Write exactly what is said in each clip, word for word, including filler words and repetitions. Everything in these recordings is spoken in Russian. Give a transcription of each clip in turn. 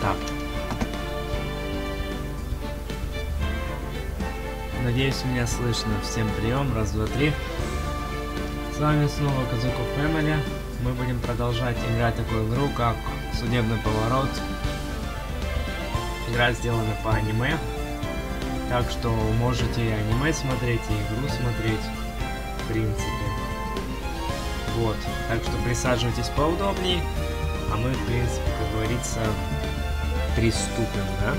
Так. Надеюсь, меня слышно. Всем прием. Раз, два, три. С вами снова Казуко Фэмили. Мы будем продолжать играть такую игру, как Судебный поворот. Игра сделана по аниме. Так что можете и аниме смотреть, и игру смотреть. В принципе. Вот. Так что присаживайтесь поудобней. А мы, в принципе, как говорится, приступим, да?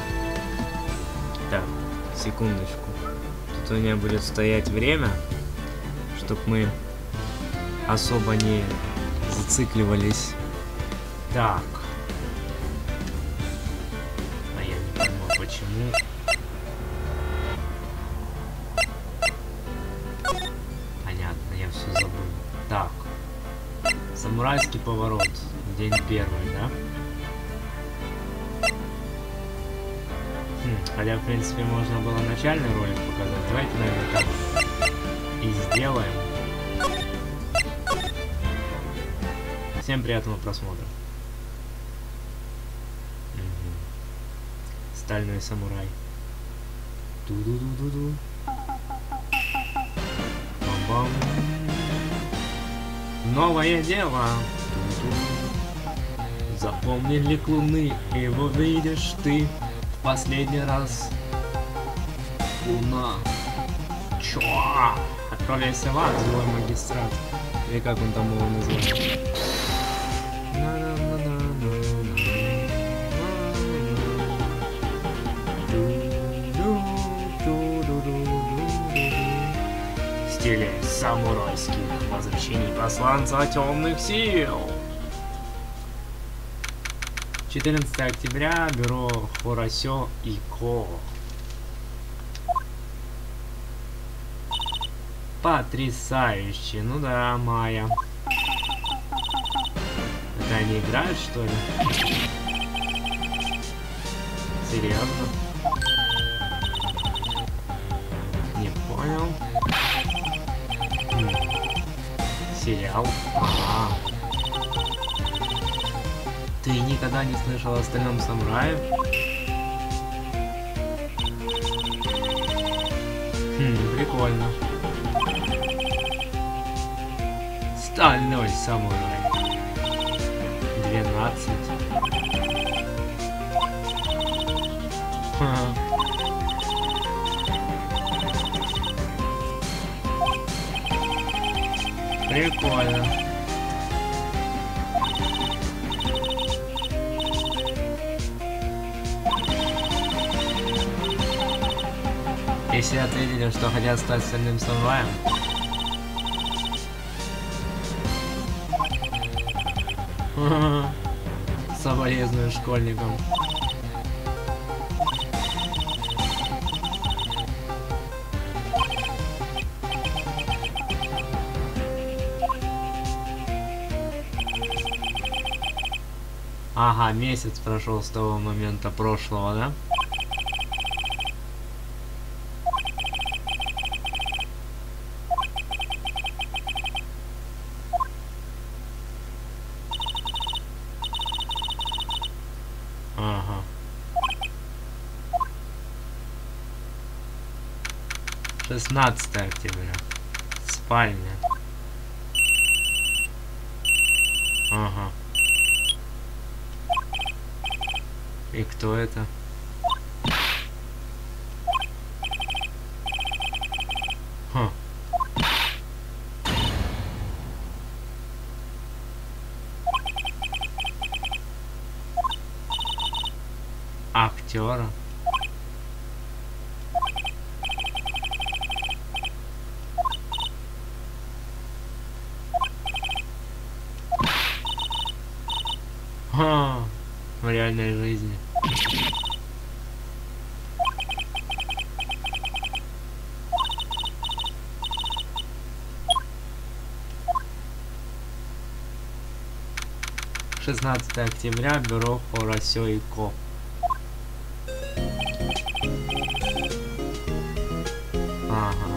Так, секундочку. Тут у меня будет стоять время, чтобы мы особо не зацикливались. Так. А я не пойму, почему. Понятно, я все забыл. Так. Самурайский поворот. День первый, да? Хм, хотя, в принципе, можно было начальный ролик показать. Давайте, наверное, так и сделаем. Всем приятного просмотра. Угу. Стальной самурай. Ту-ду-ду-ду-ду. Бам-бам. Новое дело. Запомни лик луны, его видишь ты в последний раз. Луна. Чё? Отправляйся в ад, злой магистрат. Или как он там его называет? В стиле самурайских возвращений посланца темных сил. четырнадцатое октября, бюро Хорасё и Ко. Потрясающе. Ну да, Майя. Это они играют, что ли? Серьезно? Не понял. Хм. Сериал? Ага. Ты никогда не слышал о Стальном самурае? Хм, прикольно. Стальной самурай. двенадцать. Ха. Прикольно. Если ответили, что хотят стать Стальным самураем. Соболезную школьникам. Ага, месяц прошел с того момента прошлого, да? Ага. шестнадцатое октября. Спальня. Ага. И кто это? Ха. Актера. Ха. В реальной жизни. шестнадцатое октября, бюро Хорасё и Ко. Ага.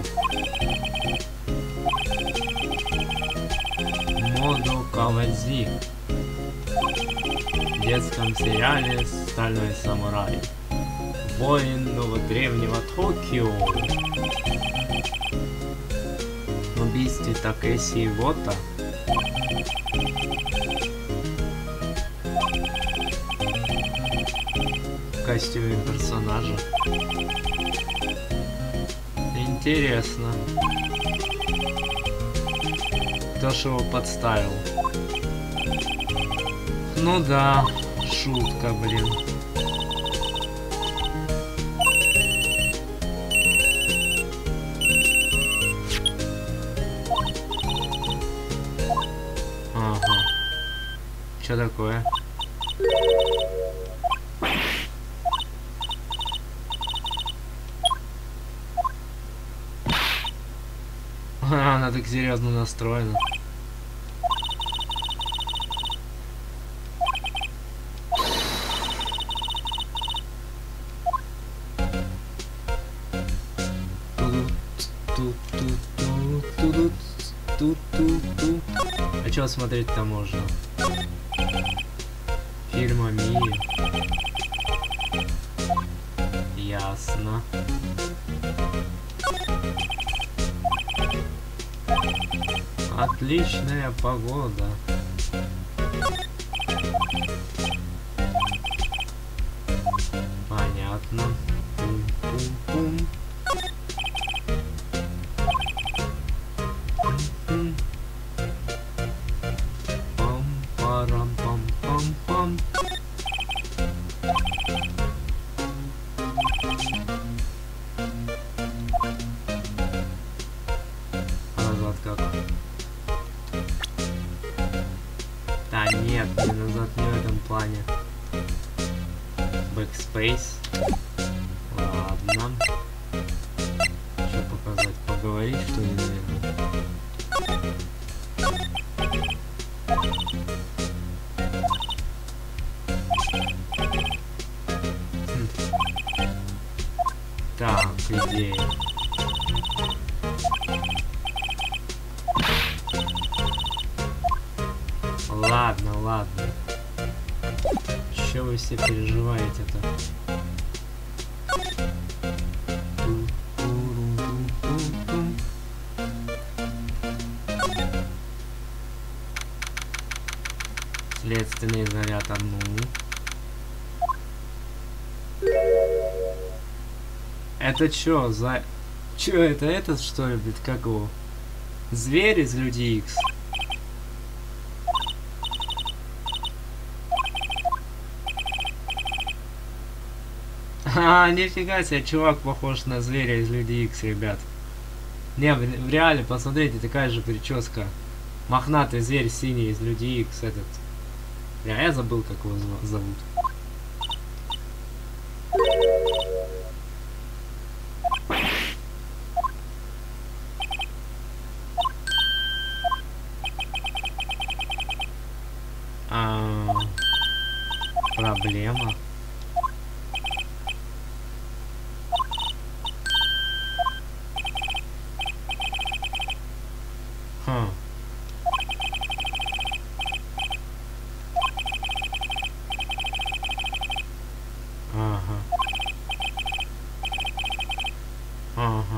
Модо Кавадзи. в детском сериале «Стальной самурай». Воин нового древнего Токио. В убийстве Такэси Иwata. В костюме персонажа. Интересно. Кто ж его подставил? Ну да, шутка, блин. Ага. Что такое? Она так серьезно настроена. А чё смотреть-то можно? Фильм о мире. Ясно. Отличная погода. Понятно. Пум-пум-пум. Пам-парам-пам-пам-пам. А назад как? Да нет, не назад, не в этом плане. Backspace. Ладно. Что показать? Поговорить, что ли, наверное? Хм. Так, идея. Ладно, ладно. Что вы все переживаете-то? Следственный изолятор, ну. Это чё за... Чё это этот, что ли, блядь, как его? Зверь из Люди Икс? А, нифига себе, чувак похож на зверя из Люди Икс, ребят. Не, в, в реале, посмотрите, такая же прическа. Мохнатый зверь синий из Люди Икс, этот. Я, я забыл, как его зовут. А, проблема. Хм. Ага. Ага.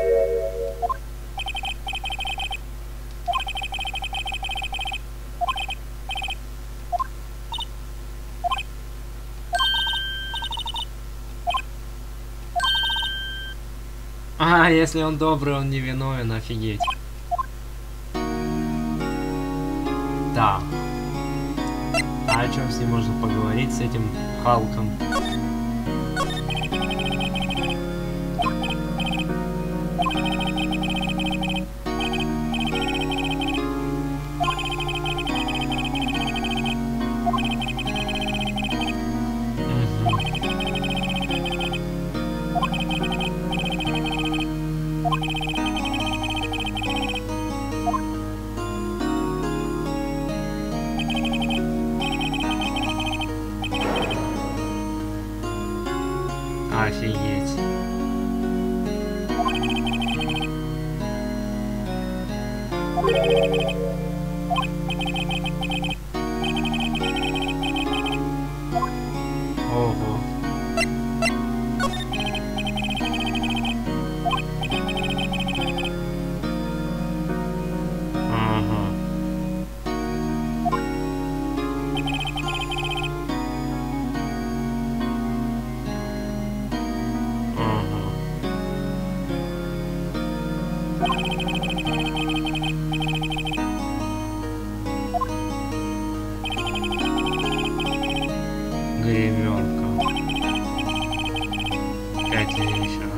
А, если он добрый, он невиновен, офигеть. Да. А о чем с ним можно поговорить, с этим Халком? Офигеть. Гримерка. Пять вечера.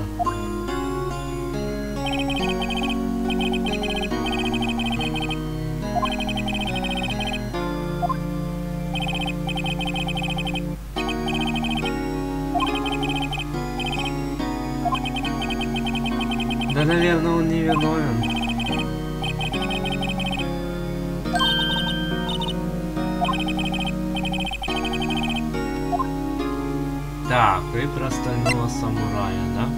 Да, наверное, он не виновен. Так, и про стального самурая, да?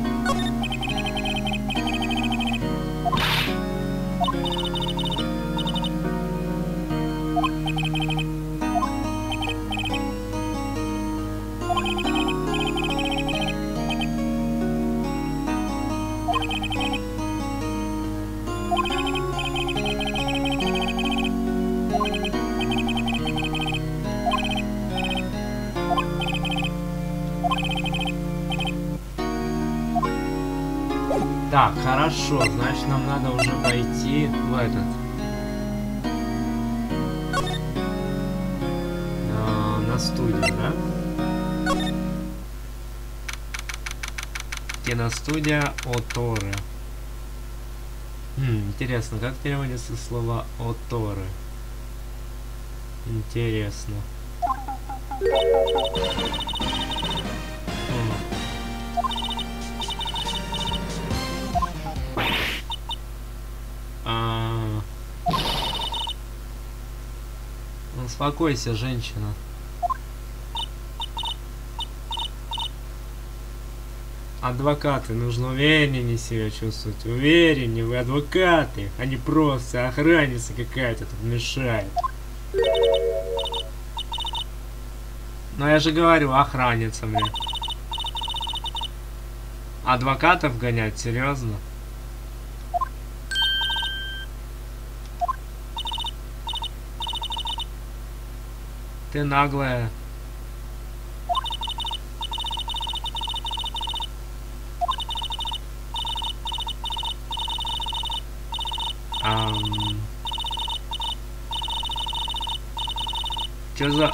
Так, хорошо, значит, нам надо уже пойти в этот... На, на студию, да? Киностудия Оторы. Хм, интересно, как переводится слово Оторы? Интересно. Хм. А... Успокойся, женщина. Адвокаты, нужно увереннее себя чувствовать. Увереннее, вы адвокаты, а не просто охранница какая-то тут мешает. Но я же говорю, охранница, мне. Адвокатов гонять, серьезно? Ты наглая. Ам... Чё за...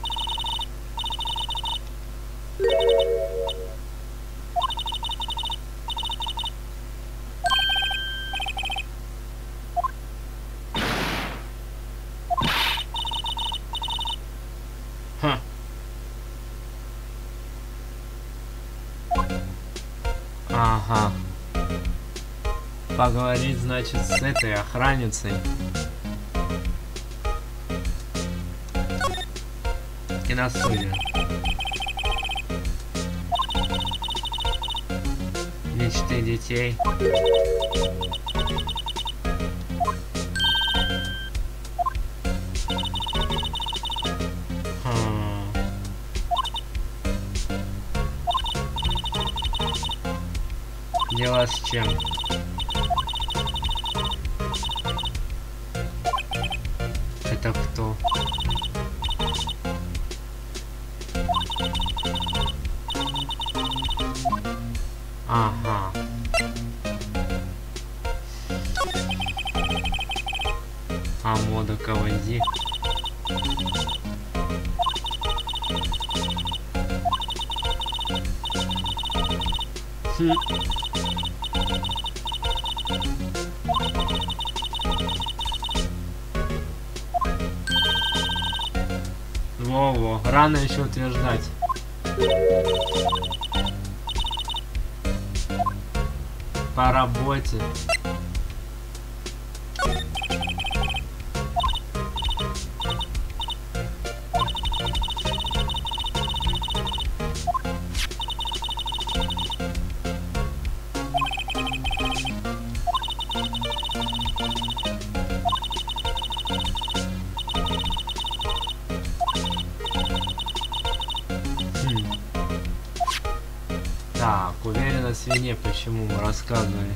Ха. Ага. Поговорить, значит, с этой охранницей. Киностудия. Мечты детей. Хм. Дело с чем? Это кто? Ага. А мода Каванди. Хм. Во-во, рано еще утверждать. По работе. Так, уверена в свине, почему мы рассказывали.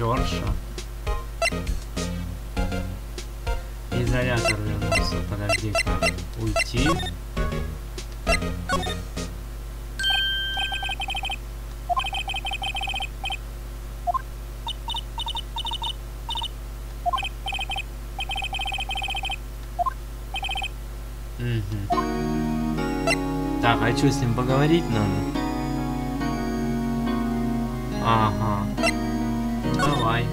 Шахтерша. Изолятор вернулся. Подожди-ка. Уйти. Угу. Так, а что с ним поговорить надо? Ага. Давай.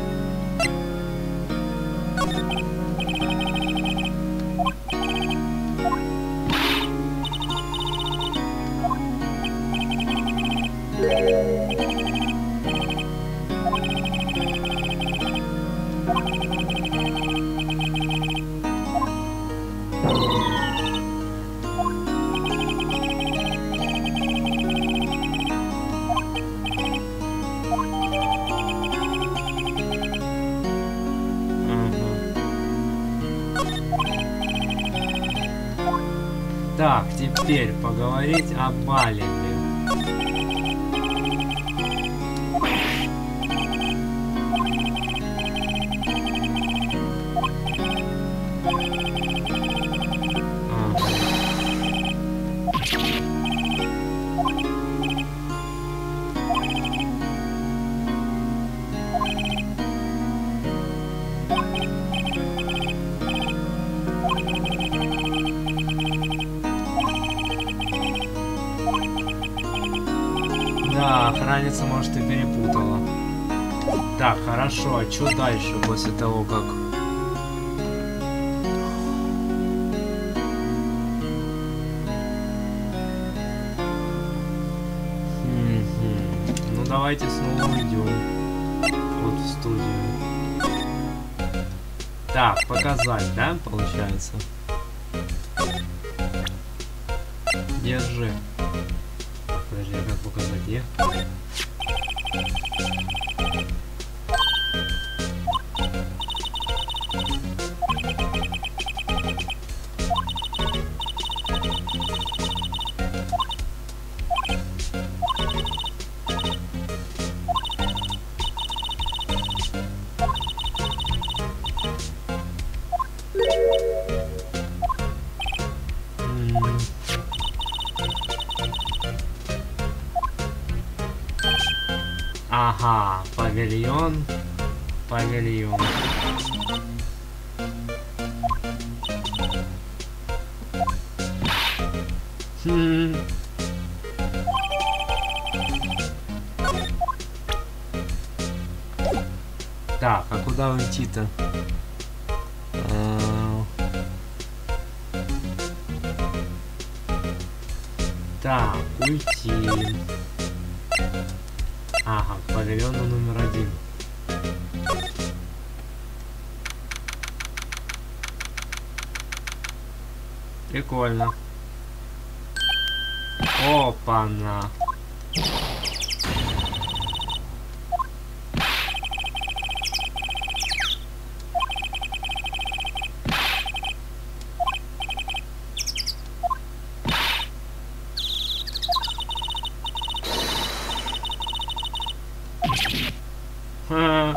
Так, теперь поговорить о Балебе. Да, охранница, может, и перепутала. Так, хорошо, а что дальше после того, как... Ну, давайте снова уйдем. Вот в студию. Так, показать, да, получается? Держи. Подожди, как показать? Е? Ага, павильон, павильон. Хм. Так, а куда уйти-то? Так, уйти. Ага, к павильону номер один. Прикольно. Опа-на. Ха.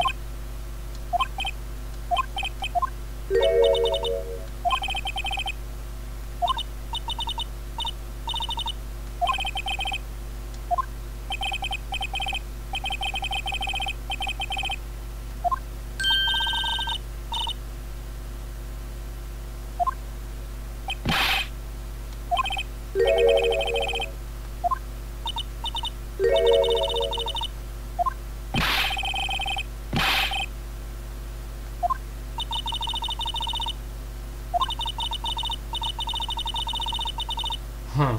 Ха.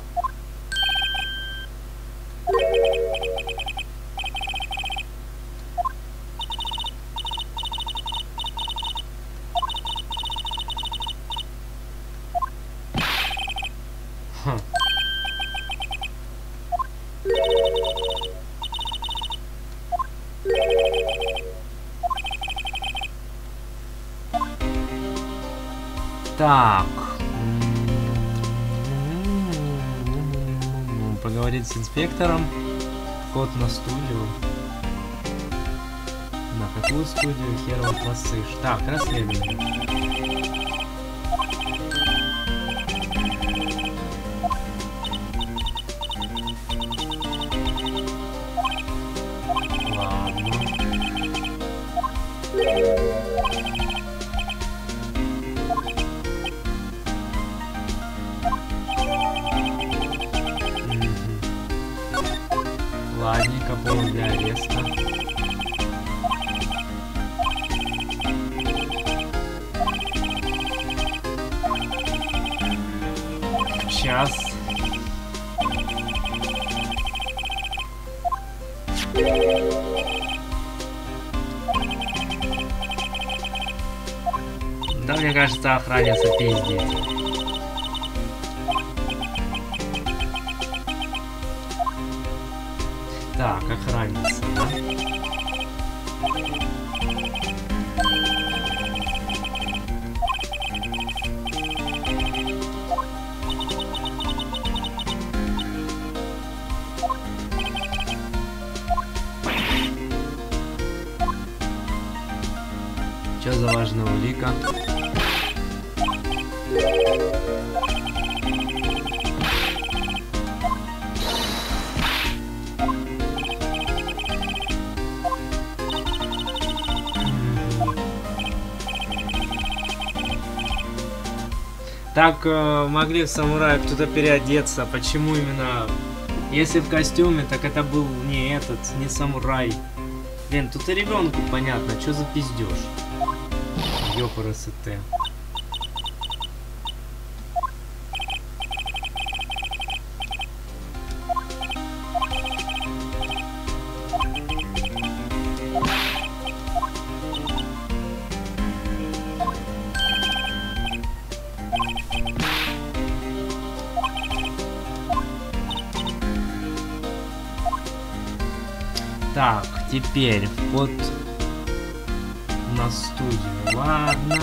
Ха. Так. Поговорить с инспектором. Вход на студию. На какую студию хером посышь? Так, расследование. Ладненько, повод для ареста. Сейчас. Да, мне кажется, охранница пиздит. Так, охранница, да? Что за важная улика? Так э, могли в самурая кто-то переодеться. Почему именно? Если в костюме, так это был не этот, не самурай. Блин, тут и ребенку понятно, что за пиздеж. Ёпрст. Так, теперь вот на студию. Ладно.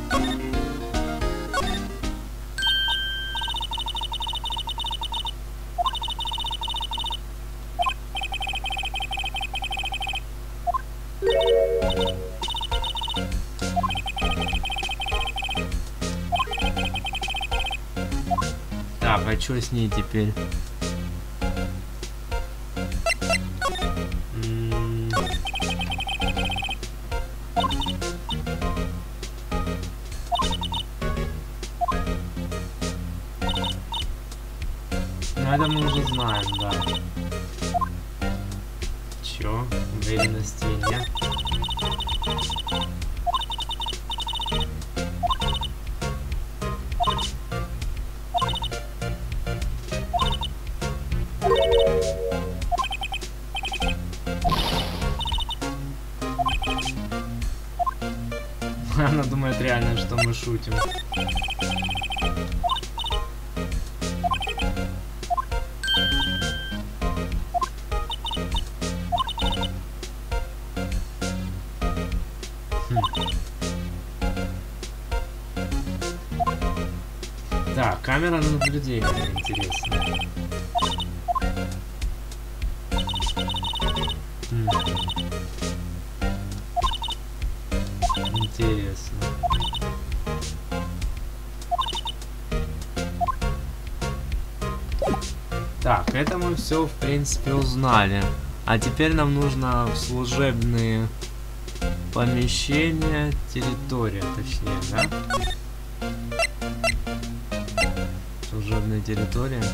Так, а что с ней теперь? Это мы уже знаем, да. Чё? Уверенности нет. Она думает реально, что мы шутим. Да, камера наблюдения, интересно. М. Интересно. Так, это мы все, в принципе, узнали. А теперь нам нужно в служебные помещения, территория, точнее, да? Служебная территория.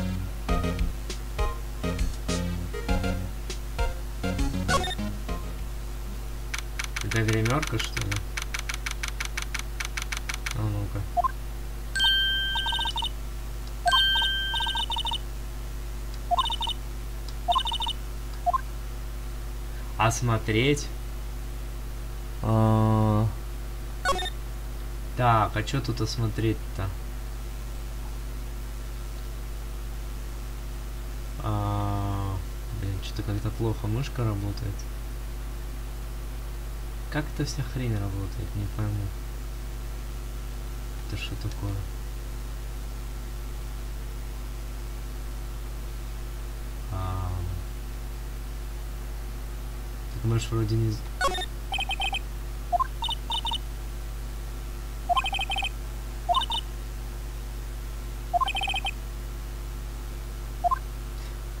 Это гримерка, что ли? А ну-ка. Осмотреть. А... Так, а что тут осмотреть-то? А... Блин, что-то как-то плохо мышка работает. Как эта вся хрень работает, не пойму. Это что такое? А... Так мышь вроде не...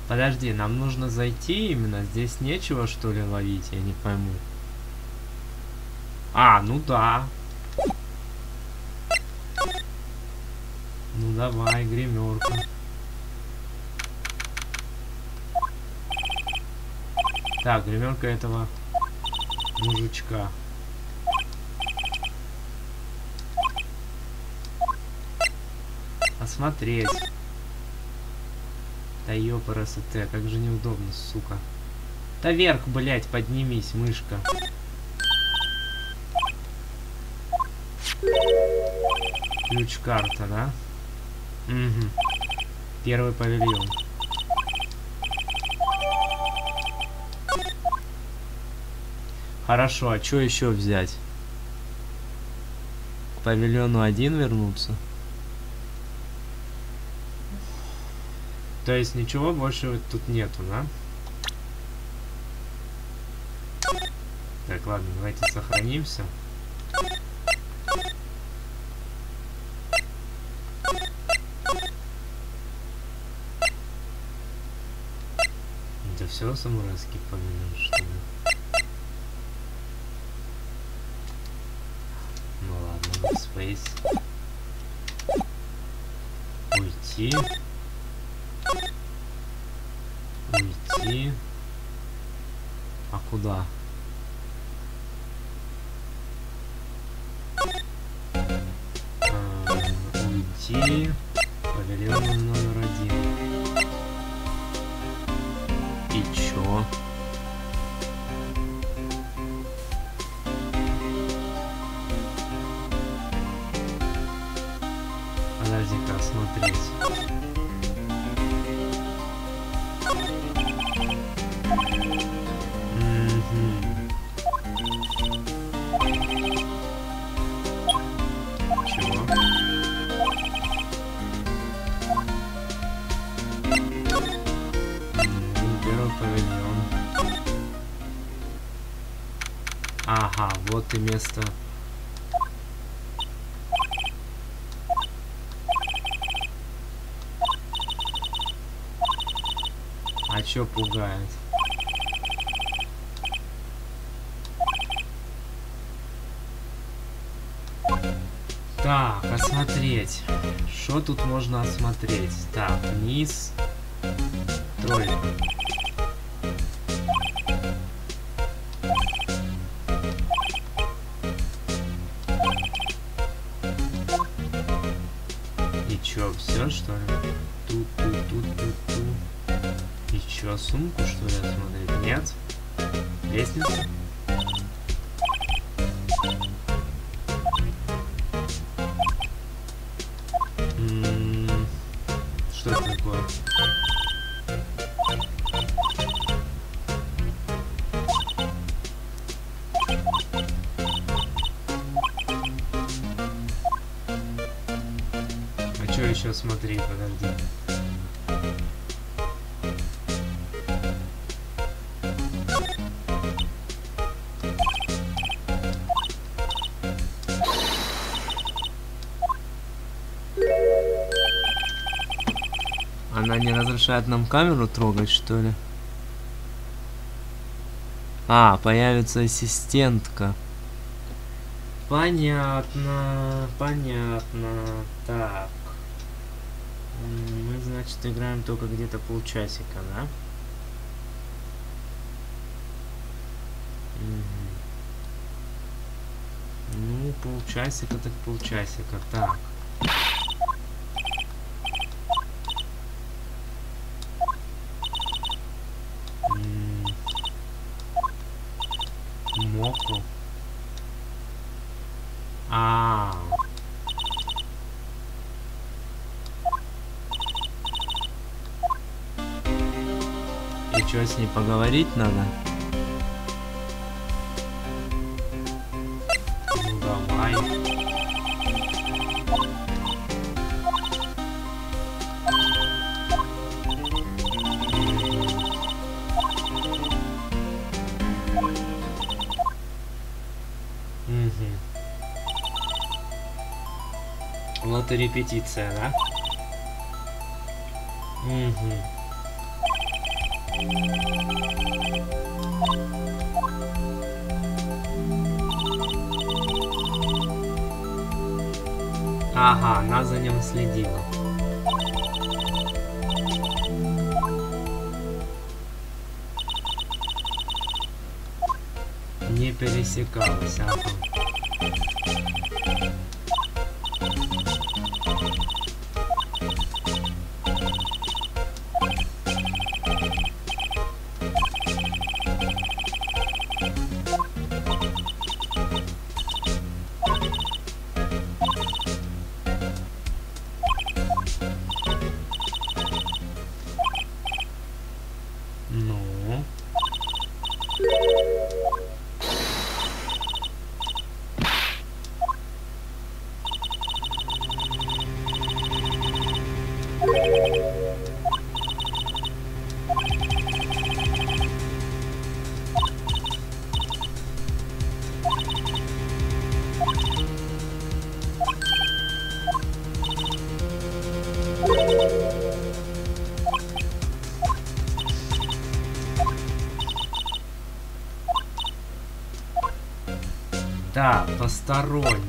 Подожди, нам нужно зайти именно? Здесь нечего, что ли, ловить? Я не пойму. А, ну да. Ну давай, гримерка. Так, гримерка этого мужичка. Осмотреть. Да ёпарасоте, как же неудобно, сука. Да вверх, блять, поднимись, мышка. Ключ-карта, да? Угу. Первый павильон. Хорошо, а что еще взять? К павильону один вернуться? То есть ничего больше тут нету, да? Так, ладно, давайте сохранимся. Это все самурайский павильон, что ли? Ну ладно, Space. Уйти. Уйти. А куда? А, уйти. Павильон номер один. И чё? Подожди-ка, осмотреть. Ага, вот и место. А чё пугает? Так, осмотреть. Что тут можно осмотреть? Так, вниз. Тройка. Чё, все что ли? Тут, тут, тут, тут, тут. И чё, сумку что ли осмотреть? Нет? Лестница? М-м-м, что это такое? Что еще смотри, подожди. Она не разрешает нам камеру трогать, что ли? А, появится ассистентка. Понятно, понятно. Так. Мы, значит, играем только где-то полчасика, да? Угу. Ну, полчасика так полчасика. Так. Моку. А. И что, с ней поговорить надо? Ну давай. Угу. Вот и репетиция, да? Угу. Ага, она за ним следила. Не пересекалась, ага. Ну... Да, посторонние.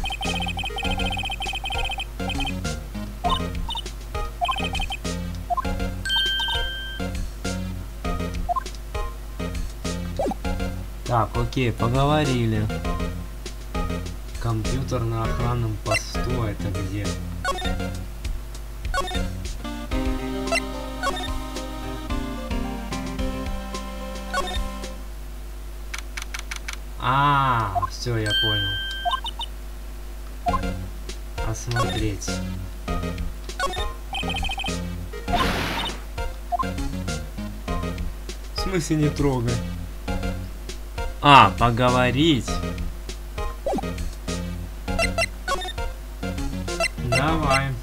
Так, окей, поговорили. Компьютер на охранном посту, это где? А, все, я понял. Осмотреть. В смысле не трогай? А, поговорить. Давай.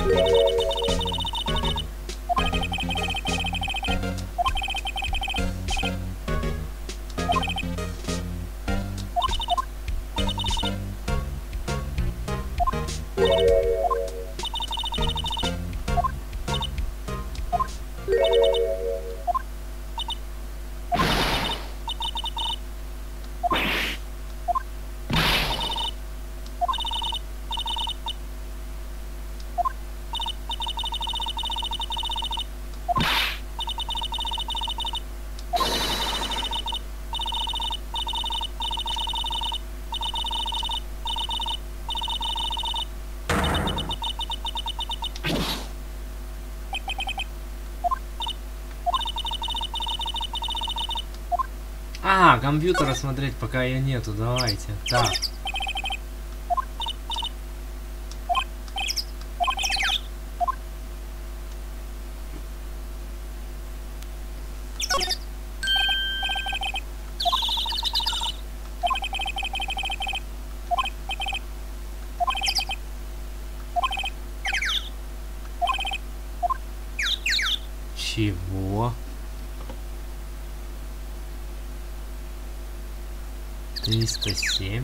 А, компьютера смотреть, пока ее нету, давайте. Так. Чего? триста семь.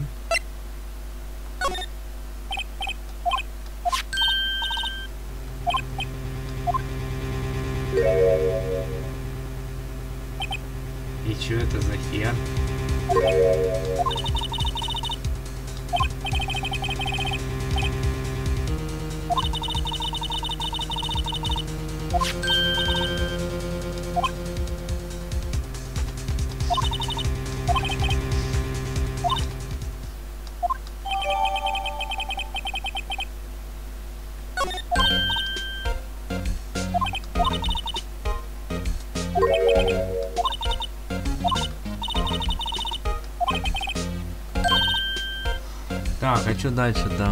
И чё это за хер? Так, а что дальше-то?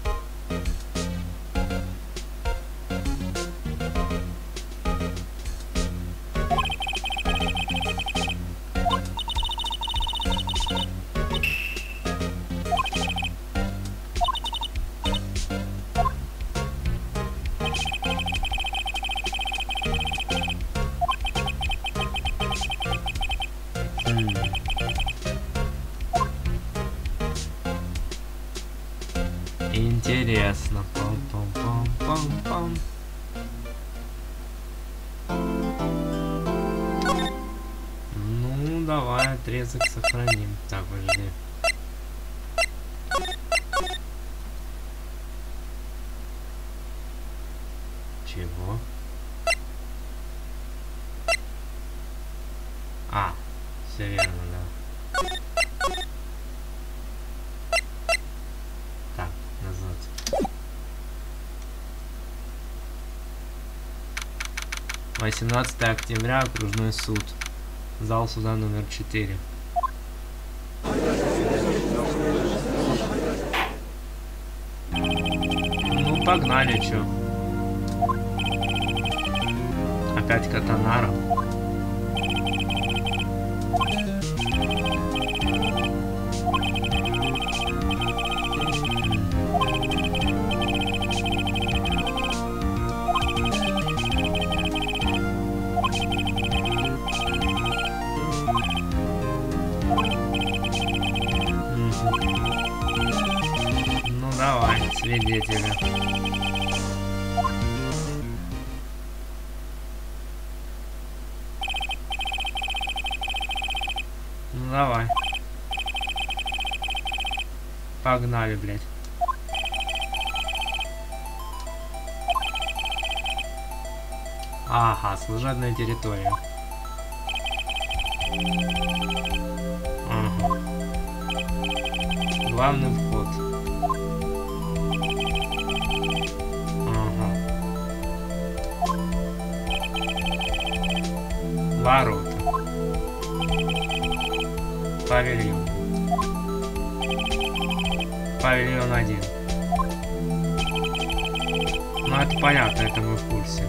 Интересно. Пам-пам-пам-пам-пам. отрезок сохраним. Так, подожди. Чего? А, все верно, да. Так, назад. восемнадцатое октября, окружной суд. Зал суда номер четыре. Ну, погнали, чё. Опять Катанара. Ну давай, свидетели. Ну давай. Погнали, блядь. Ага, служебная территория. Ага. Главный вход. Ага. Ворота. Павильон. Павильон один. Ну это понятно, это мы в курсе.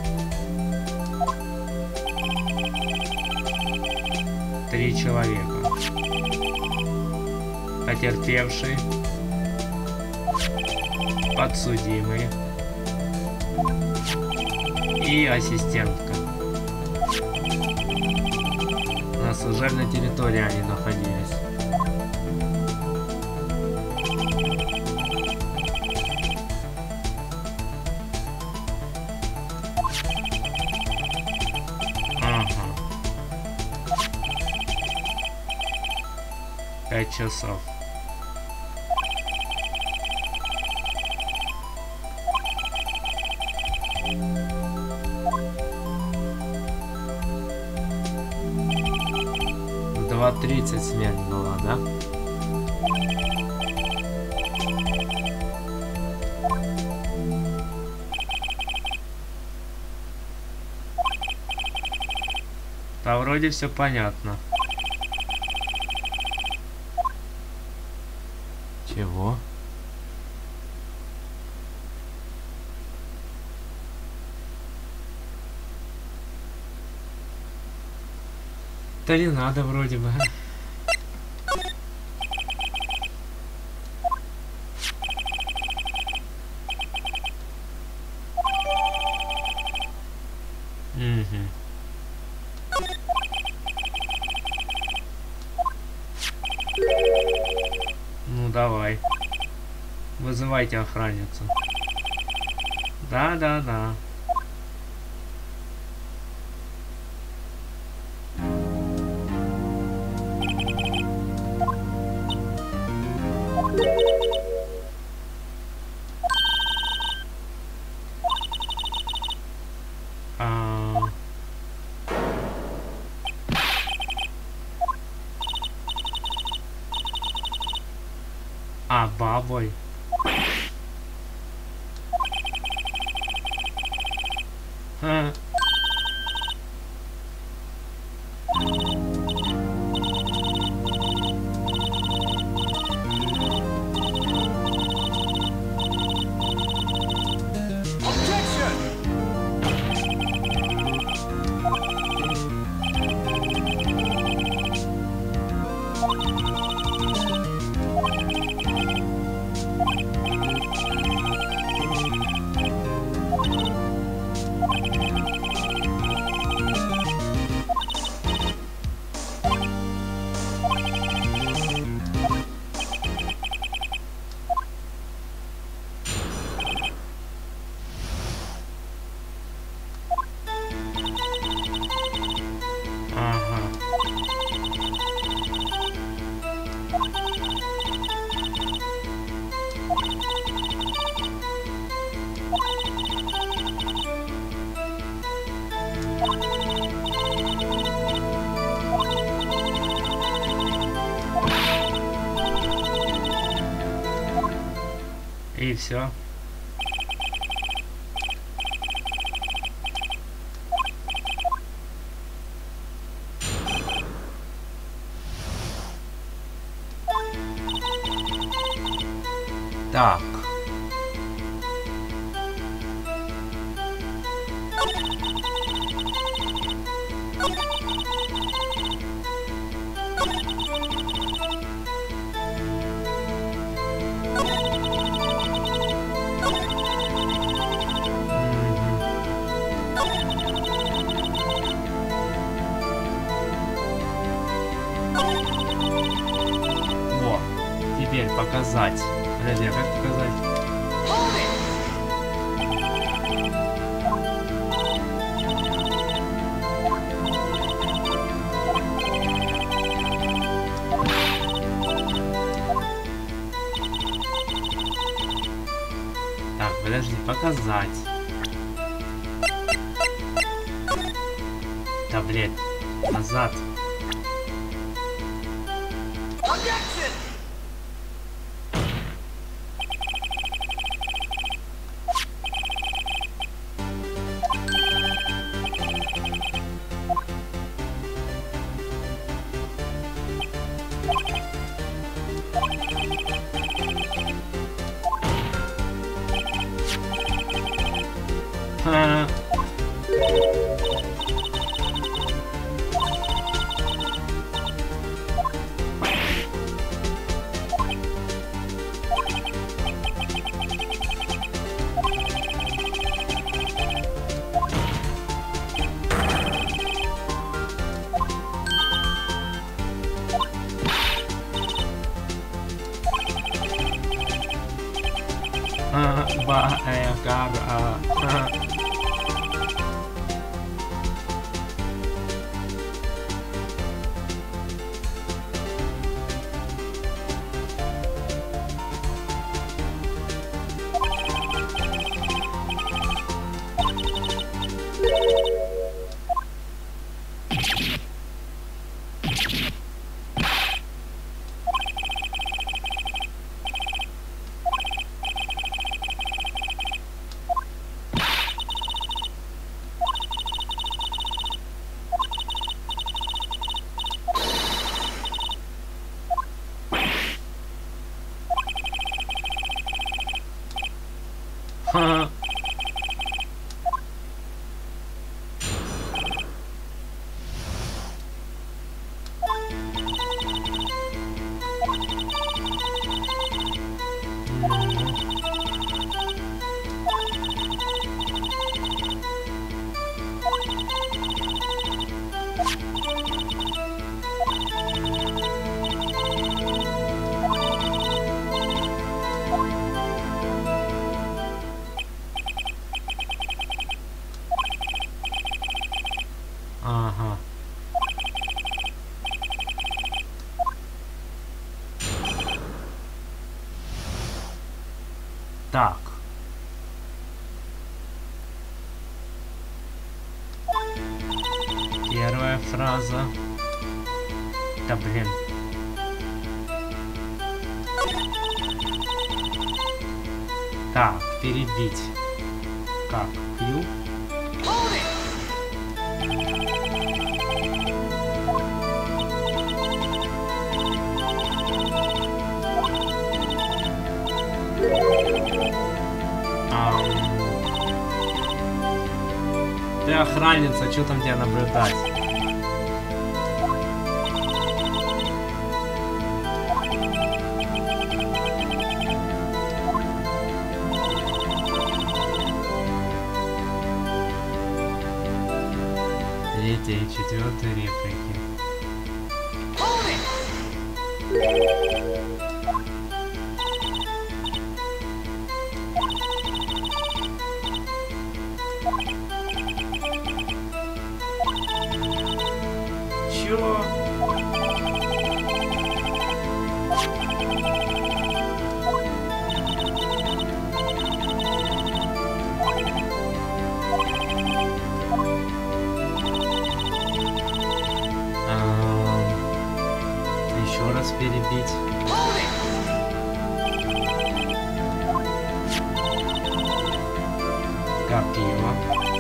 Три человека. Потерпевший. Подсудимый. И ассистентка. На служебной территории они находились. Ага. Пять часов. В два тридцать смерть была, да? Да вроде все понятно. Чего? Да не надо вроде бы. Угу. Ну давай. Вызывайте охранницу. Да, да, да. А... а, бабой. Ха. все. Так. Во, теперь показать. Подожди, а как показать? Так, подожди, показать. Да, блядь, назад. Ха. А, ба, э, кар, а, а. Ха. Ага. Так. Первая фраза. Да блин. Так, перебить. Как? Q? Ты охранница, что там тебя наблюдать? Третья и четвертая реплики. Чё? Еще раз перебить. Копье.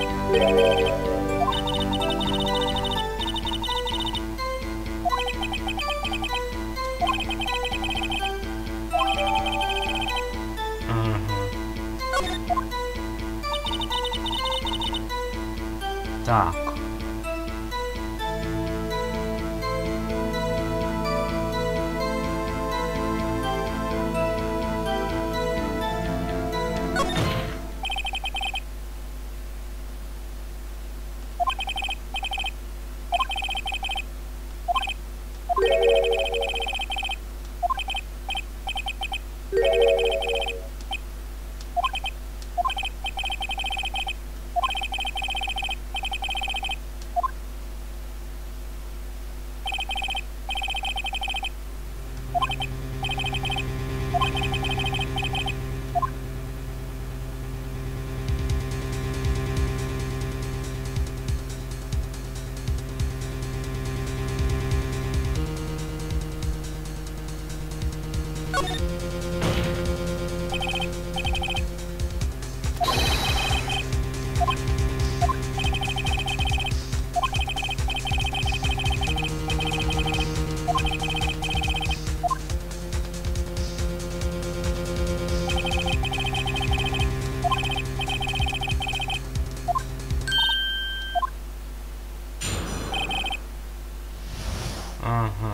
Так. Ага.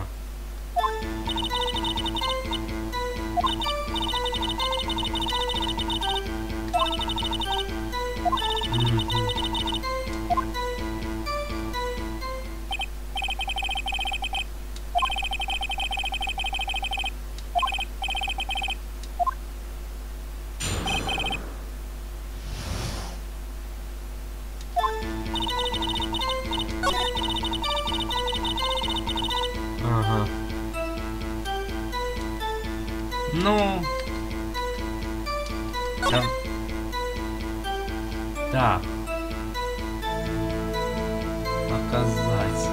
Ага. Ну. Да. Так. Показать.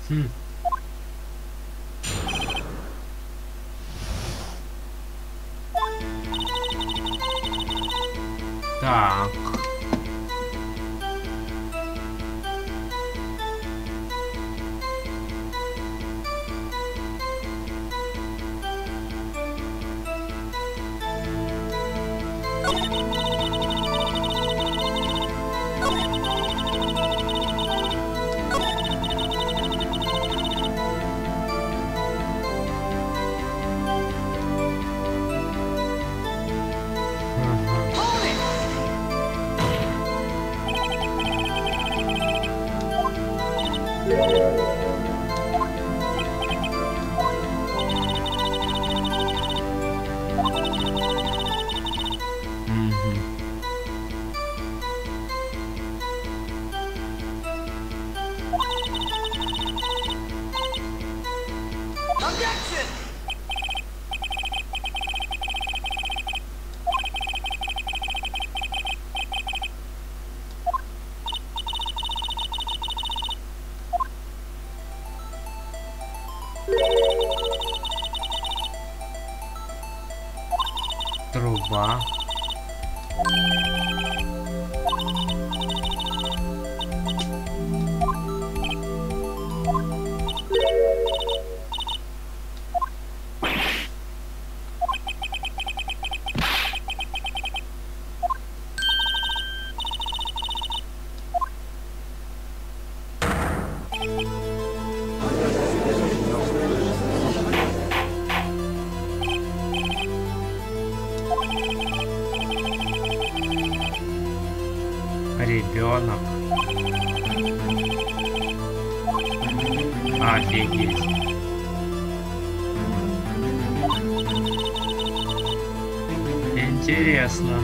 Хм. Так. Труба. Ребенок. Офигеть. Интересно.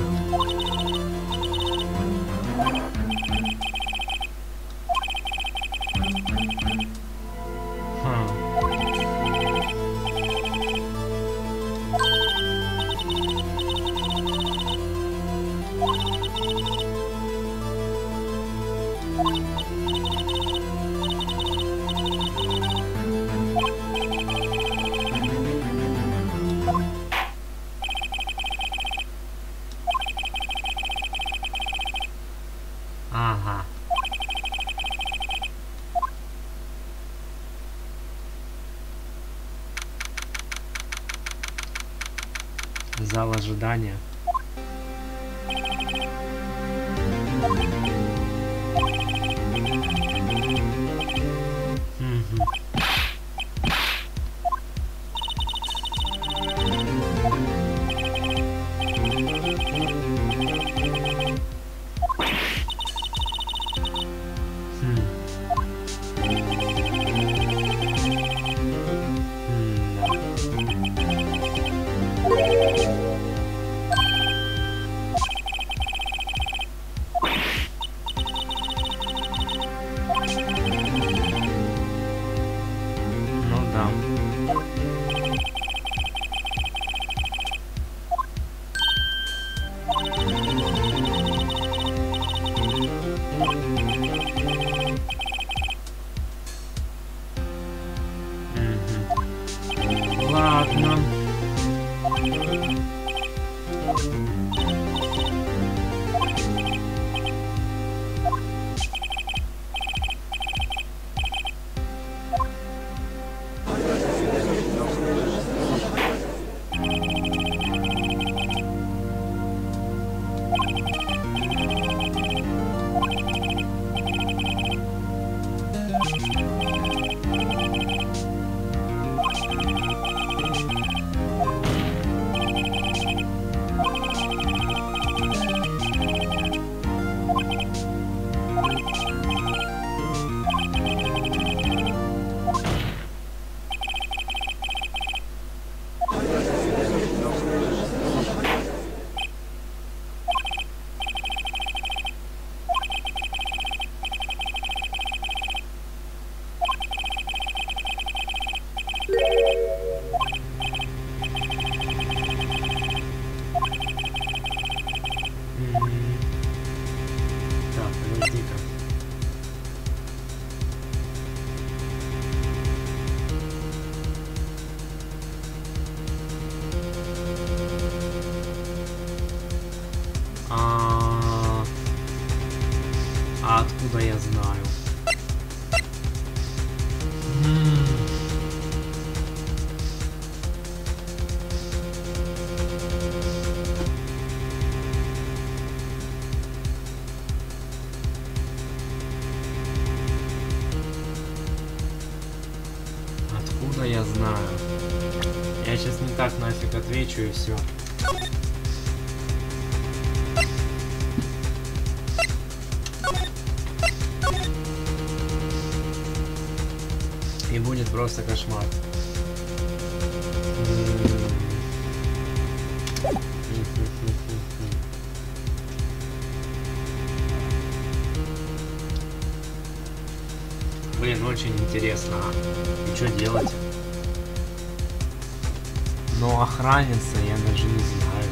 Ага. Зал ожидания. Угу. откуда я знаю? Откуда я знаю? Я сейчас не так нафиг отвечу и все. И будет просто кошмар. Блин, очень интересно. И что делать? Но охранница я даже не знаю.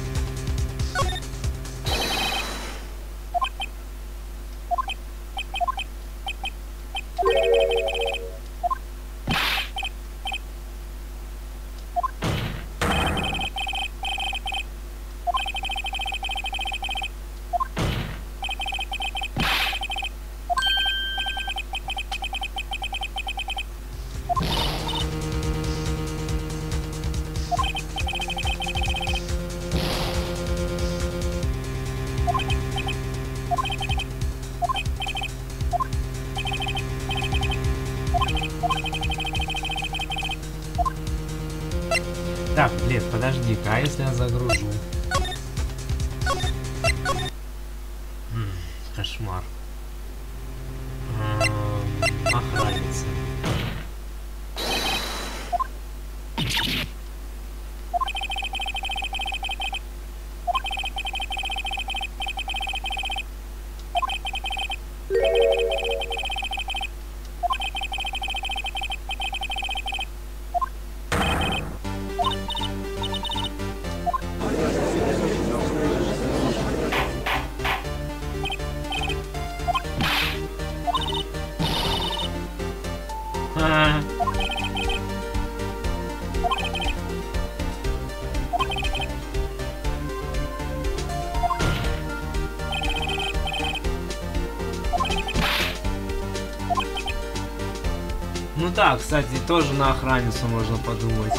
Так, блин, подожди-ка, а если я загружу? М, кошмар. Эм, охранница. А. Ну да, кстати, тоже на охранницу можно подумать.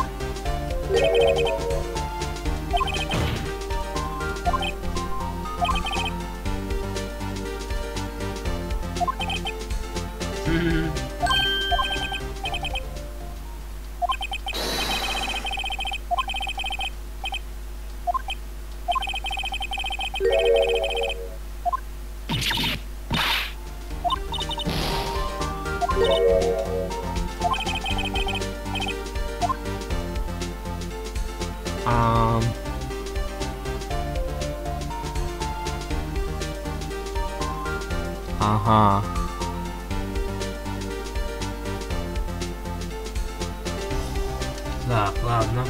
А... Ага. Так, ладно.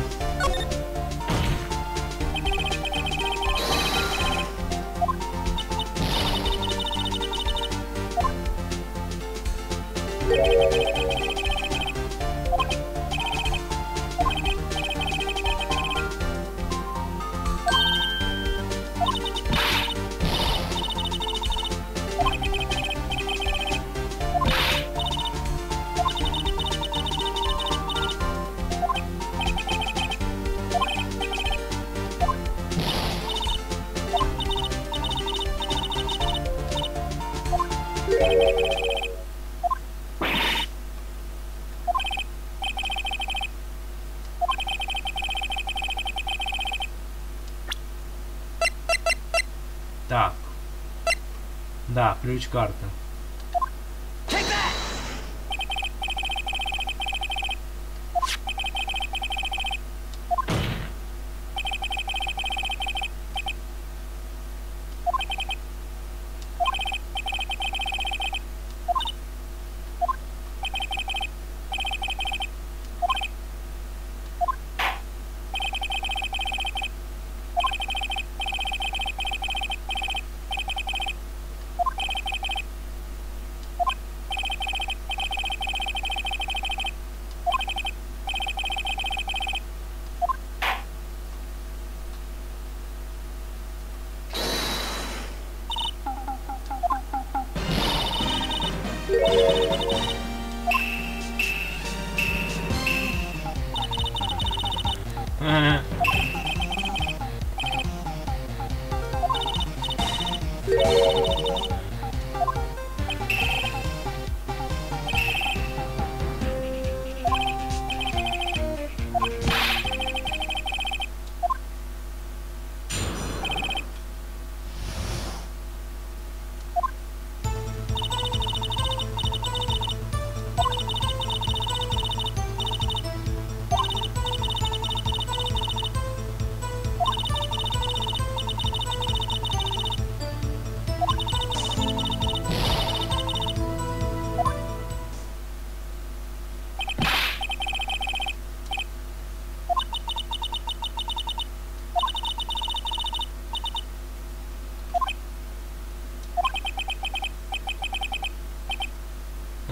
Так. Да, ключ-карта.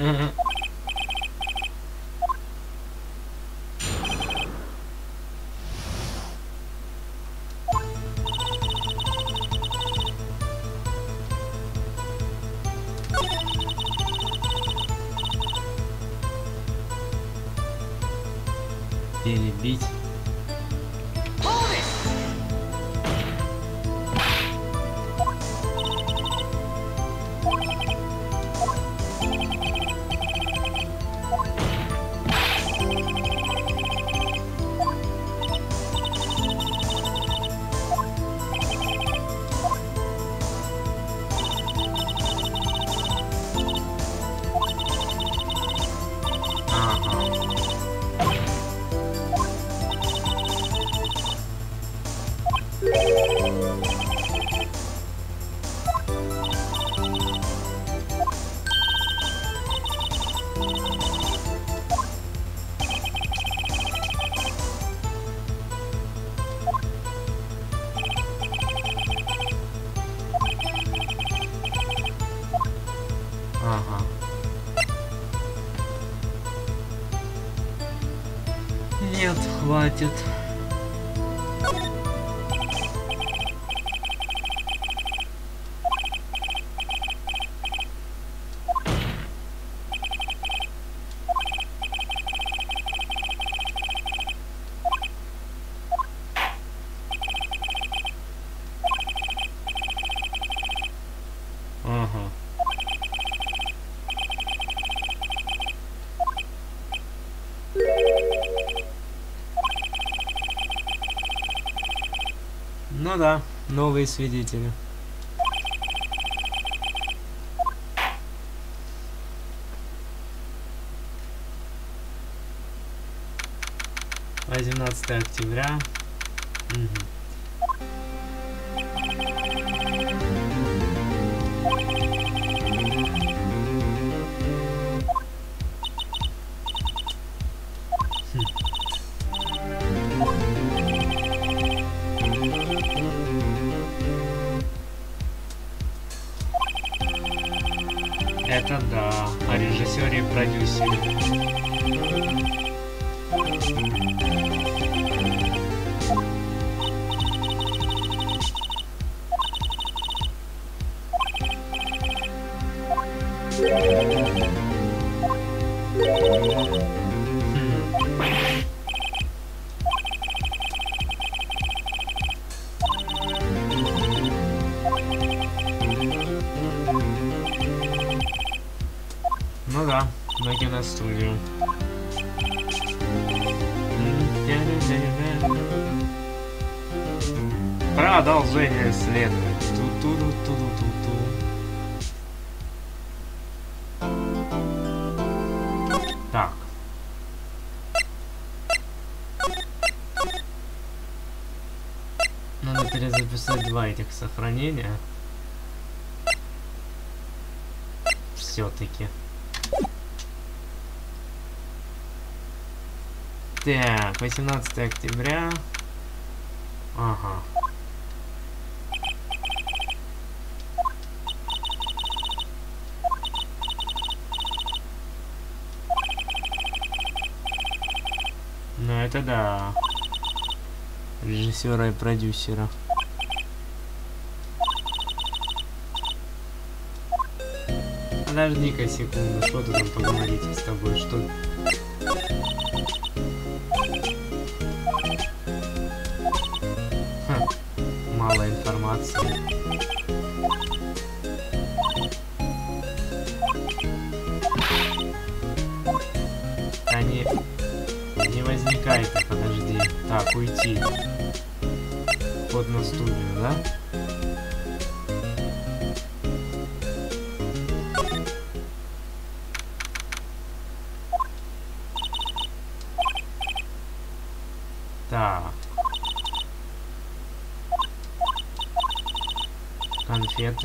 Перебить. Ага. Нет, хватит. Ага. Ну да, новые свидетели. восемнадцатое октября. Угу. Это да, о режиссере и продюсере. Ну да, на киностудию. Продолжение следует. Ту-ту-ту-ту-ту-ту. Так. Надо перезаписать два этих сохранения. Все-таки. Так, восемнадцатое октября. Ага. Ну это да. Режиссера и продюсера. Подожди-ка секунду, что ты там поговорить с тобой, что... Ха, мало информации. Да не... Не возникает, подожди. Так, уйти. Вход на студию, да? Так. Конфеты.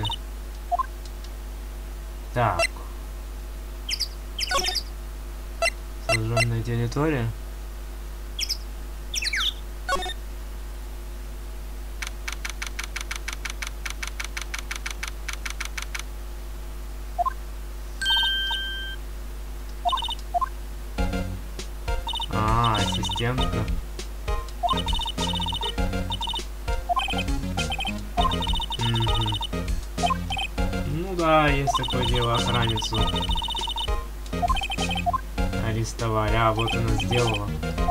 Так. Сожженная территория. ассистентка. Угу. Ну да, есть такое дело, охранницу арестовали. А, вот она сделала.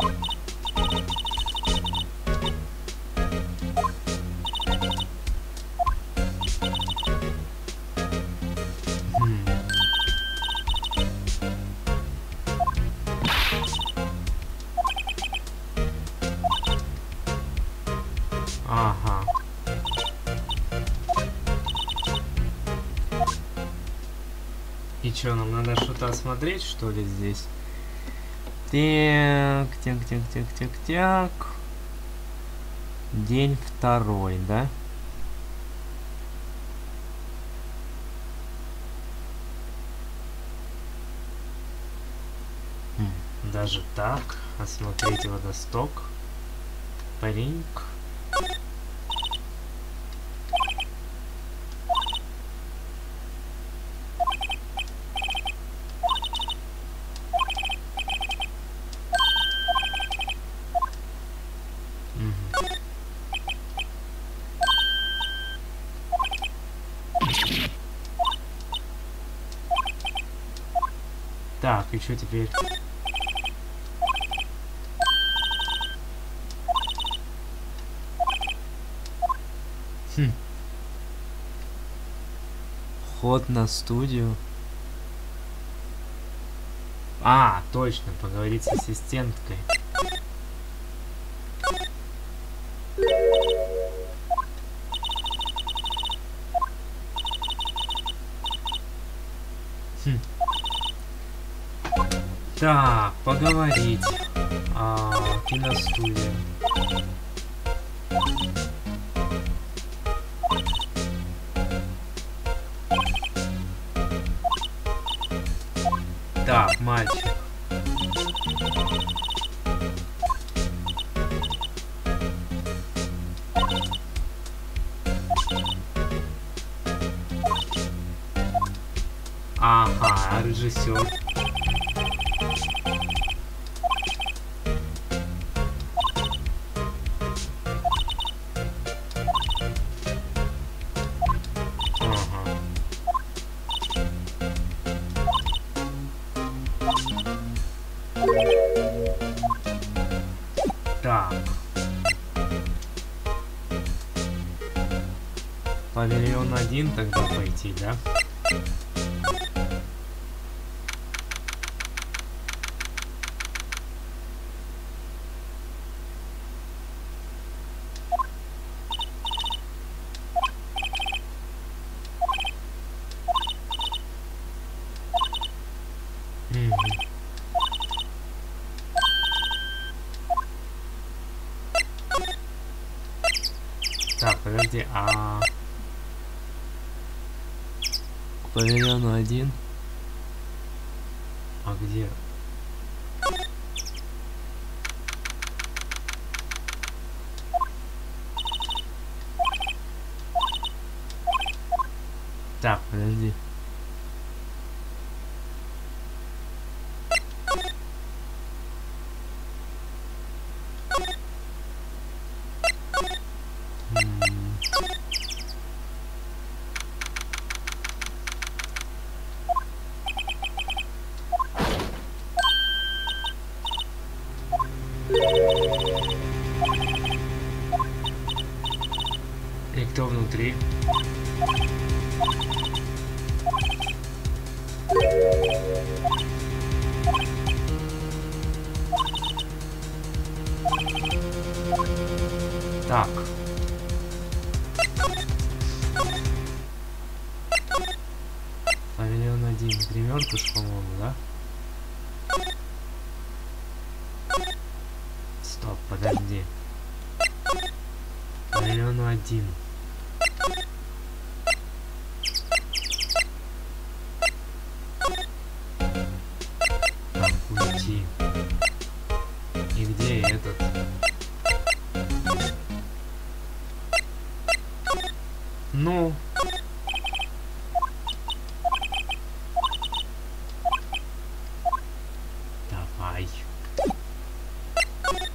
Ага. И чё, нам надо что-то осмотреть, что ли, здесь? Так, так, так, так, так, так. День второй, да? Хм, даже так. Осмотреть водосток. Паринг. Так, и что теперь? Хм. Вход на студию. А, точно, поговорить с ассистенткой. Хм. Так, поговорить. А, киностудия. Так, мальчик. Ага, режиссер. Так. Павильон один тогда пойти, да? Так, подожди, а... К павильону один? А где? Так, подожди. И кто внутри? Так. Павильон один. Гримерка ж, по-моему, да? Стоп, подожди. Павильон один. Как уйти? И где этот? Ну. Давай.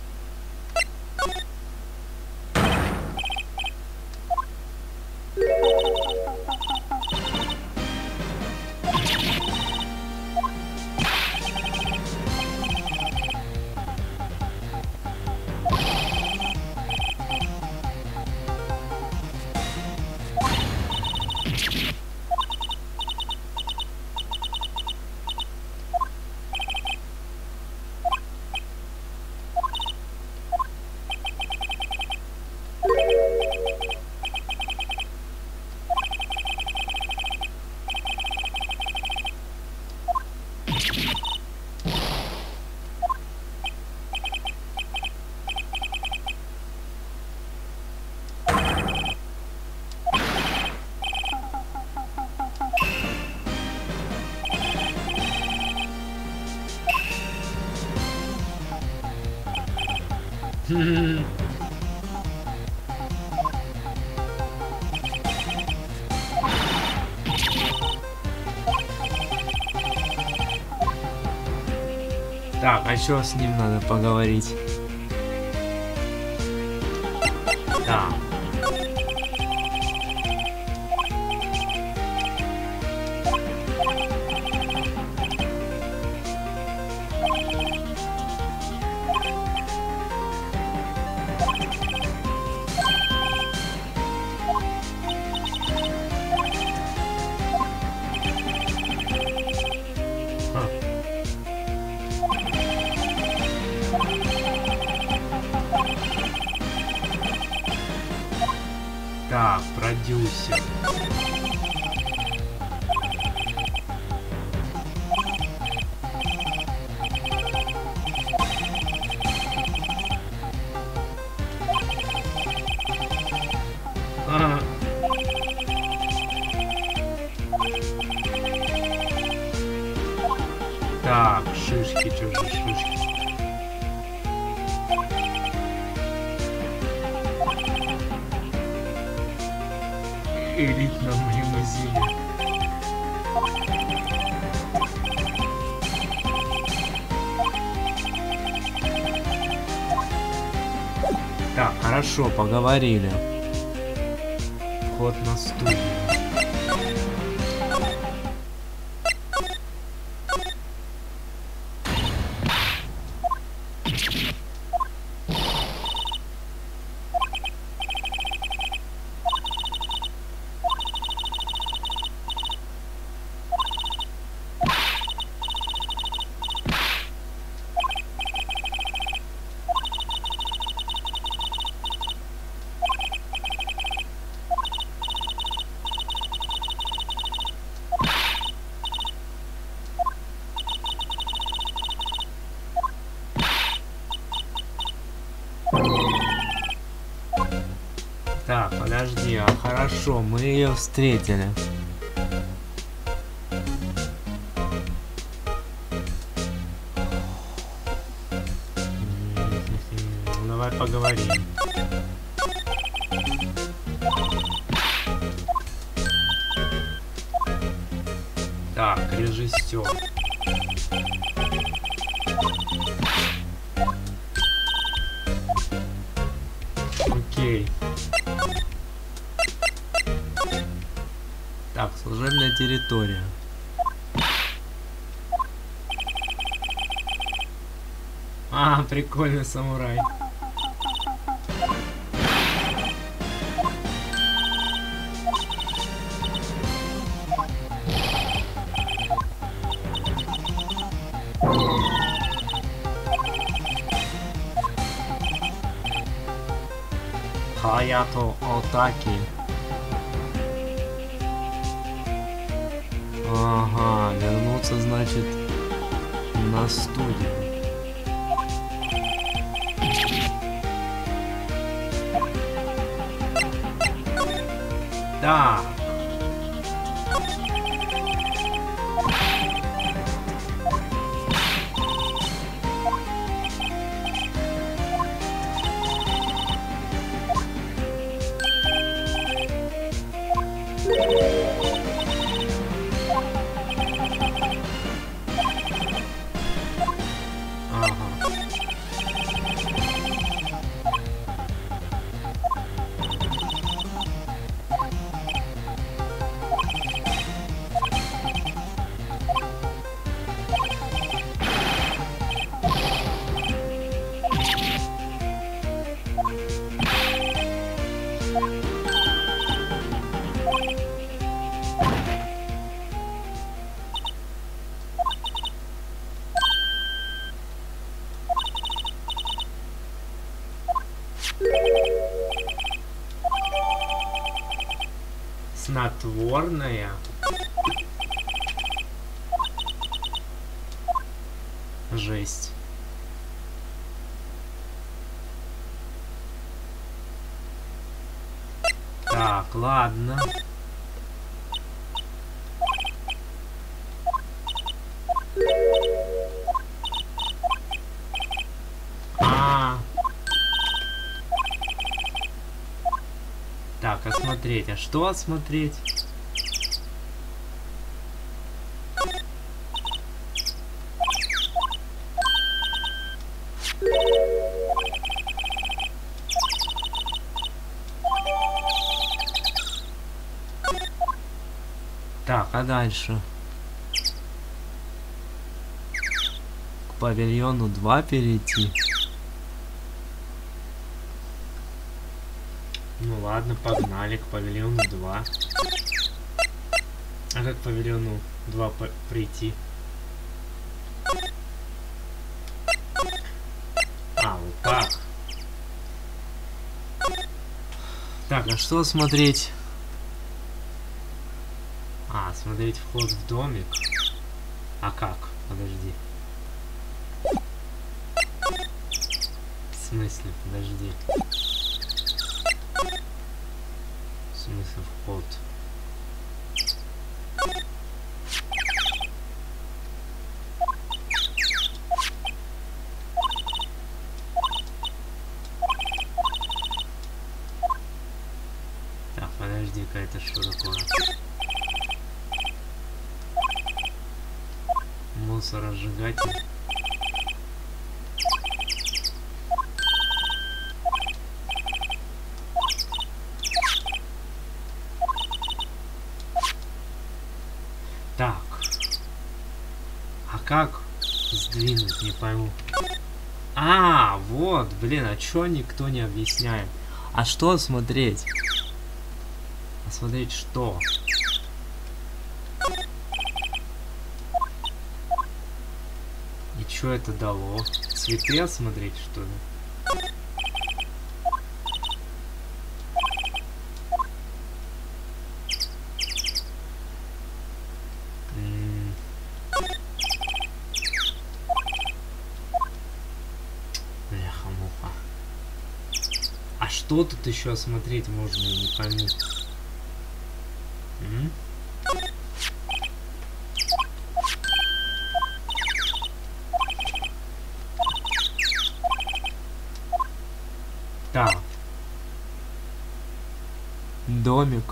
Так, а что с ним надо поговорить? Да. Так, продюсер. А. Так, шишки, чё же шишки? Элитном лимузине. Так, хорошо, поговорили. Вход на студию. Так, подожди, а хорошо, мы ее встретили. Ну, давай поговорим. Так, режиссер. Окей. Так, служебная территория. А, прикольный самурай. Хаято Отаки. Ага, вернуться, значит, на студию. Да. Уборная. Жесть. Так, ладно. А. Так, осмотреть. А что осмотреть? Так, а дальше? К павильону два перейти. Ну ладно, погнали к павильону два. А как к павильону два прийти? А, вот так. Так, а что смотреть? А, смотреть вход в домик. А как? Подожди. В смысле? Подожди. В смысле вход? Так, подожди-ка, это что такое? Мусоросжигатель. Так. А как сдвинуть, не пойму. А, вот, блин, а чё никто не объясняет? А что смотреть? А смотреть что? И чё это дало? Цветы осмотреть, что ли? М-м. Бляха-муха. А что тут еще осмотреть можно, я не пойму. М? Так. Домик.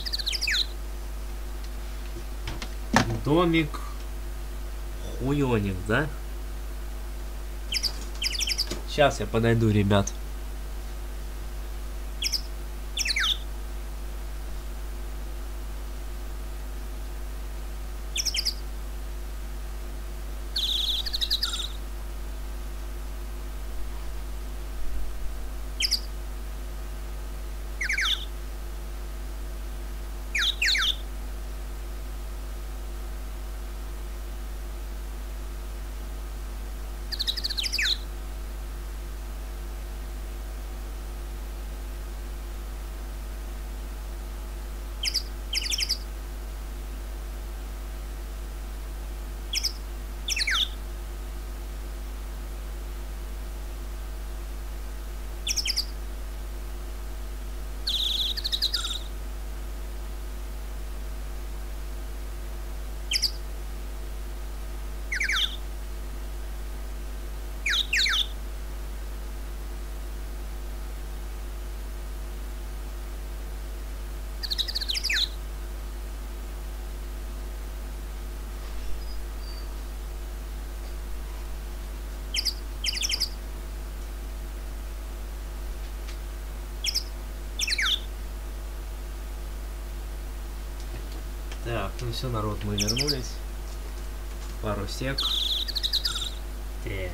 Домик. Хуёник, да? Сейчас я подойду, ребят. Так, ну все, народ, мы вернулись. Пару сек. Так.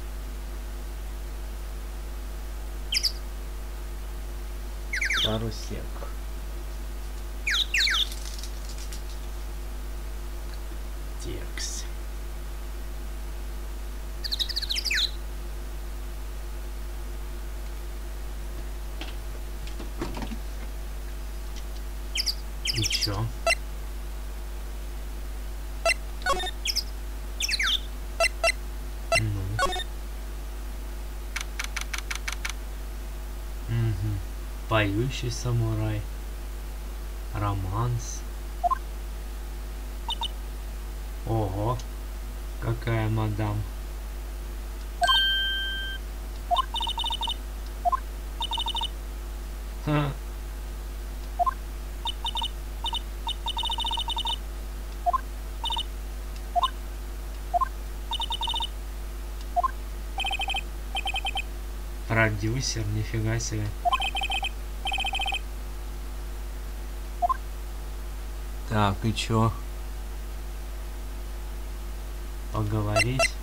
Пару сек. Текст. И чё? Поющий самурай. Романс. Ого, какая мадам. Ха. Продюсер, нифига себе. Так, и чё? Поговорить?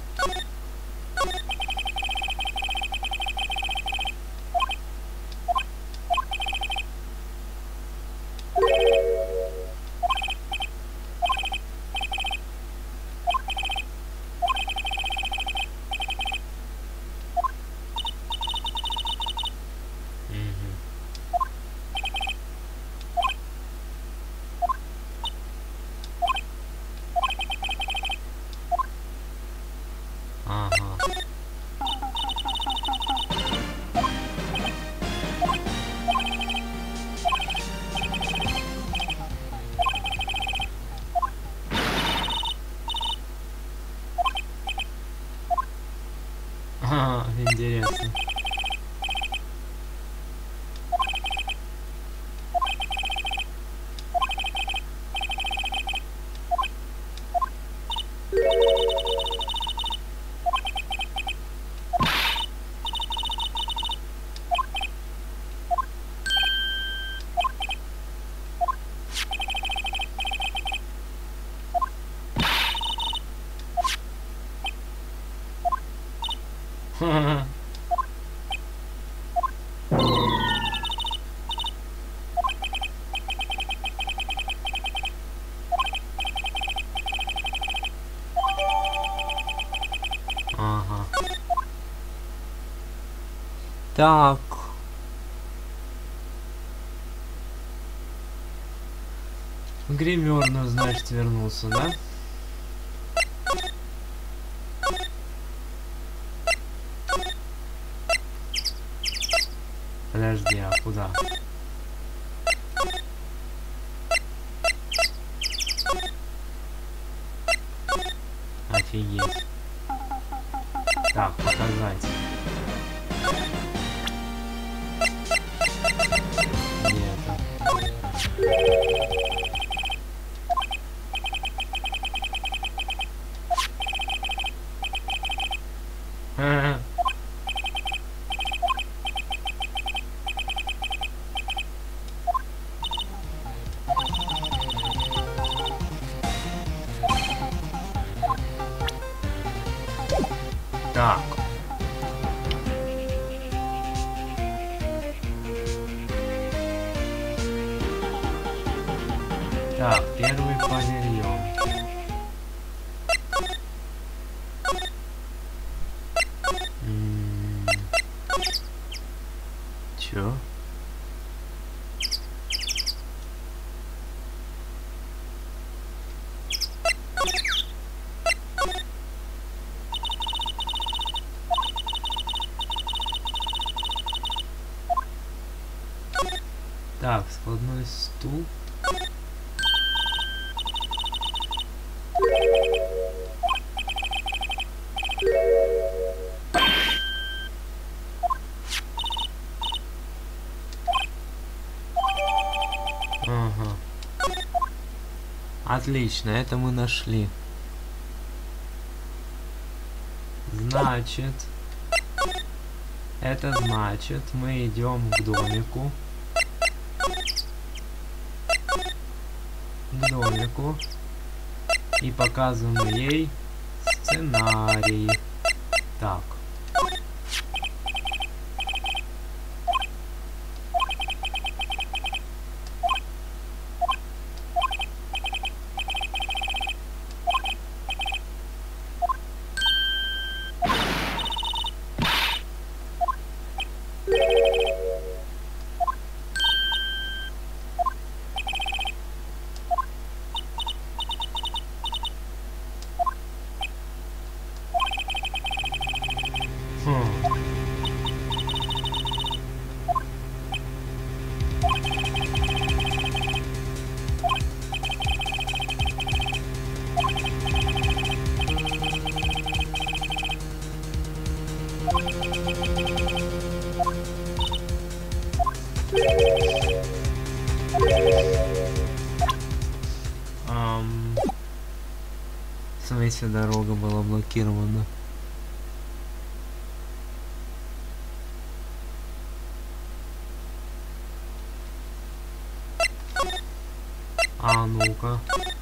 Ага. А, интересно. Ха-ха. Ага. Так. В гримерную, значит, вернулся, да? Подожди, а куда? Офигеть. Так, показать. Где это? Ха-ха. Так. Так, первый павильон. М-м-м. Чё? Так, складной стул. Ага. Отлично, это мы нашли. Значит, это значит, мы идем к домику. К домику. И показываем ей сценарий. Так. в смысле дорога была блокирована? А ну-ка.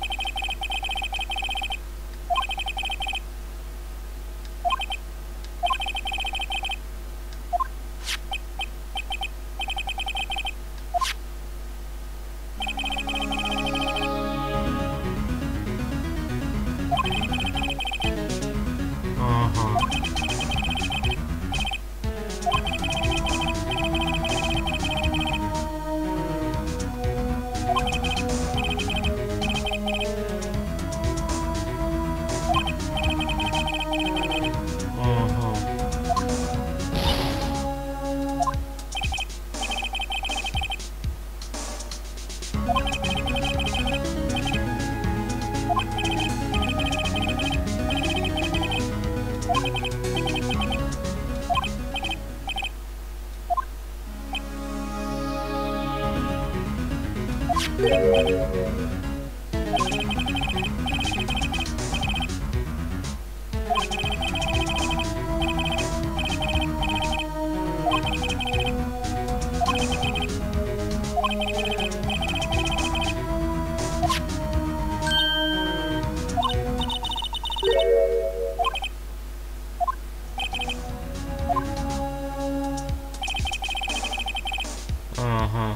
Ага.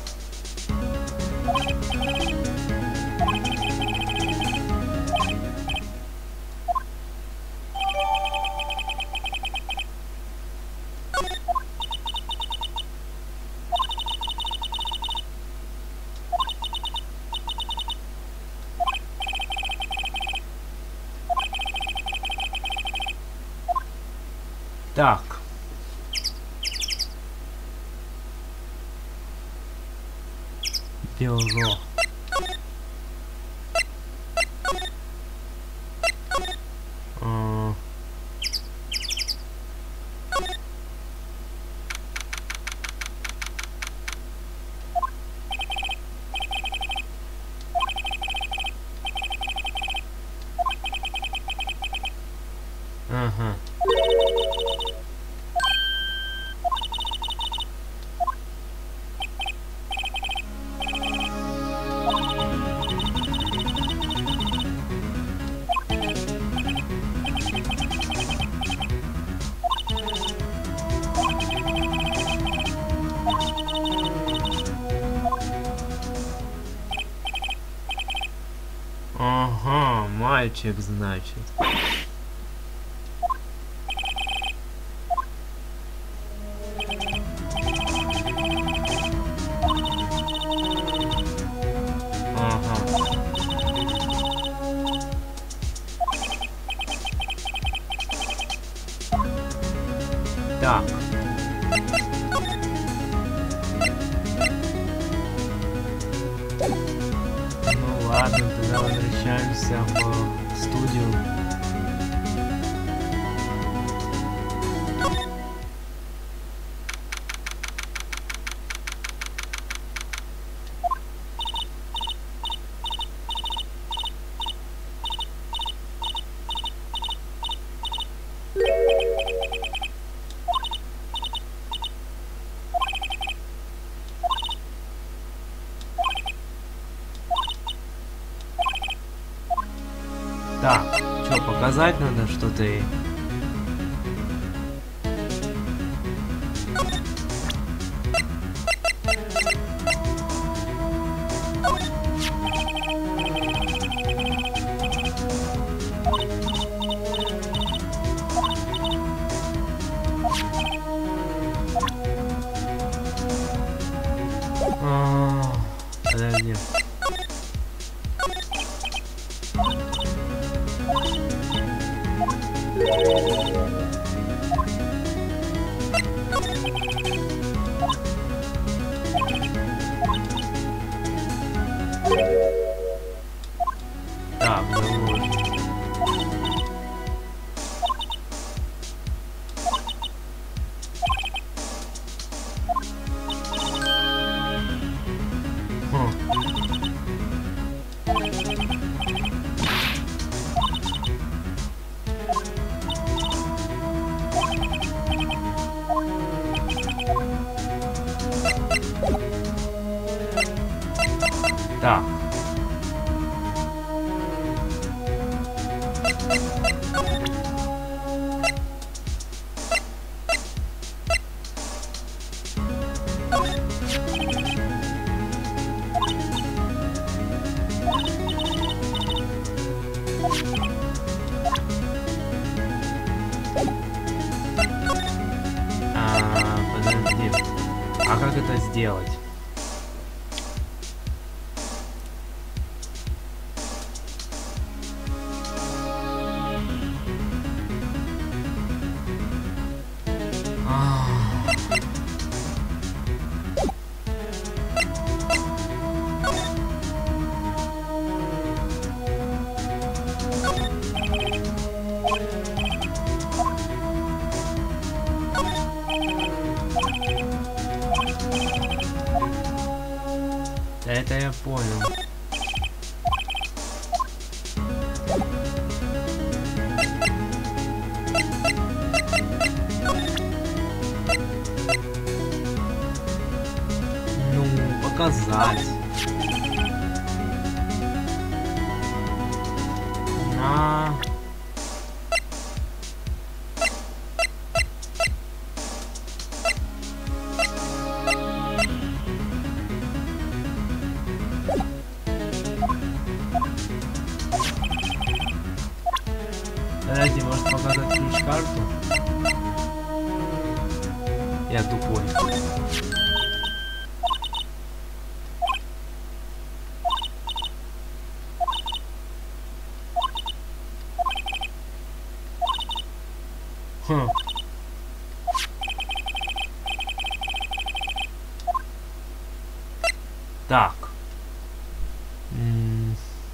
Так. Бюро. А... Ага. Ага, мальчик, значит. Так. Ну ладно, тогда возвращаемся в студию. Так, что, показать надо что-то и... А, подожди. Так, ну... Хм. А, подожди. А как это сделать? Да это я понял. Ну, показать. На... Подожди, может показать ключ-карту? Я тупой. Хм. Так. М.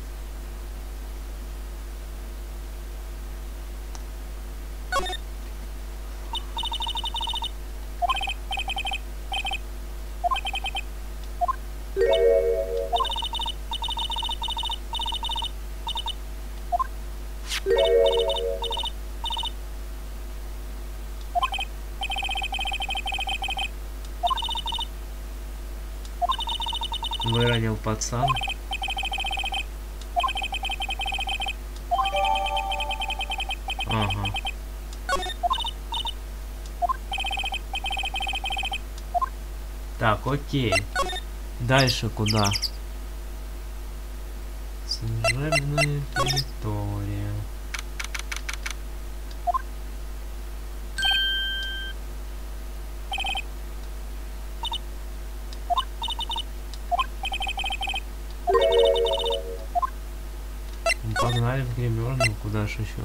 Выронил пацан. Ага. Так, окей. Дальше куда? Служебная территория. Мы погнали в гримерную, куда ж еще?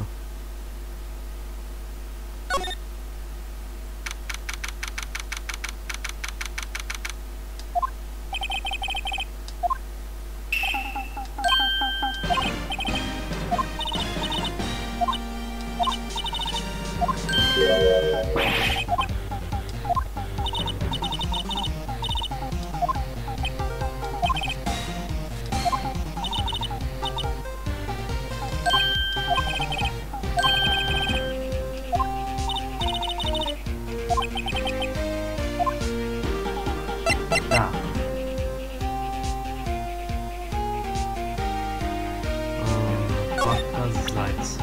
Так. А, показать.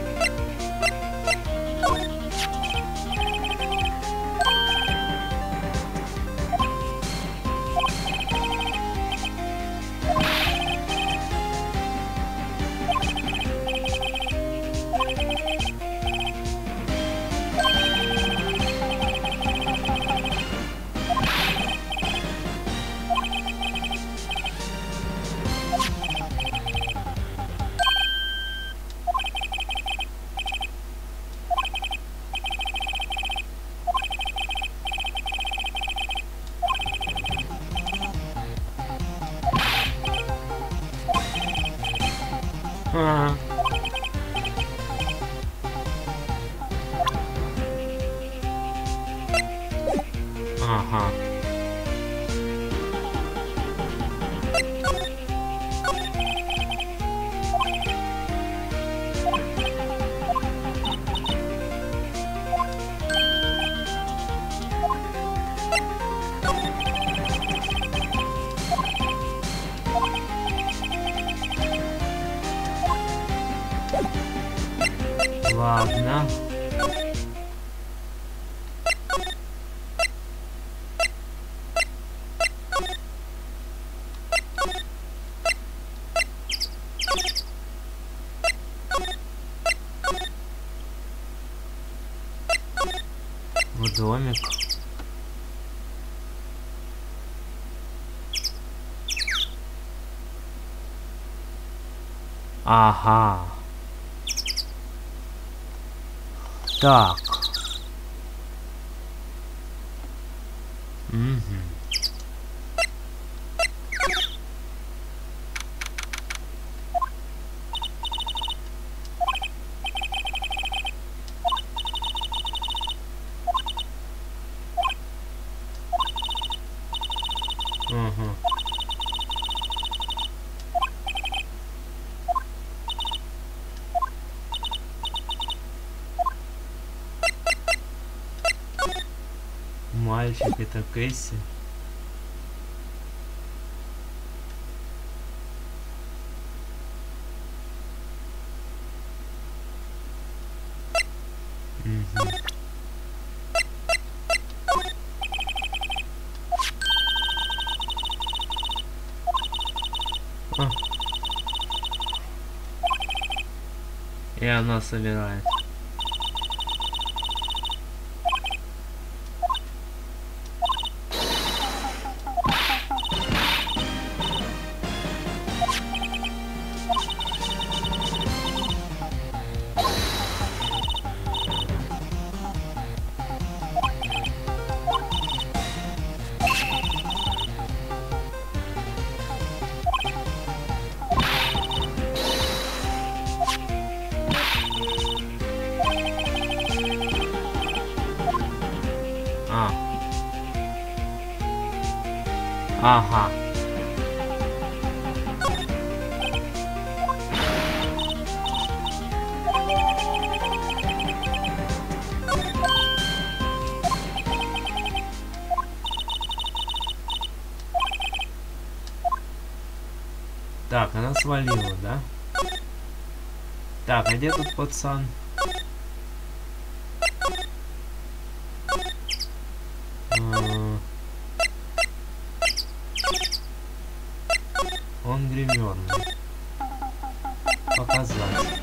Ага. Ага. Ладно. домик. Ага. Так. Угу. Угу. Мальчик, это Кэсси. Угу. А. И она собирает. А. Ага. Так, она свалила, да? Так, а где тут пацан? А, он гримерный. Показать.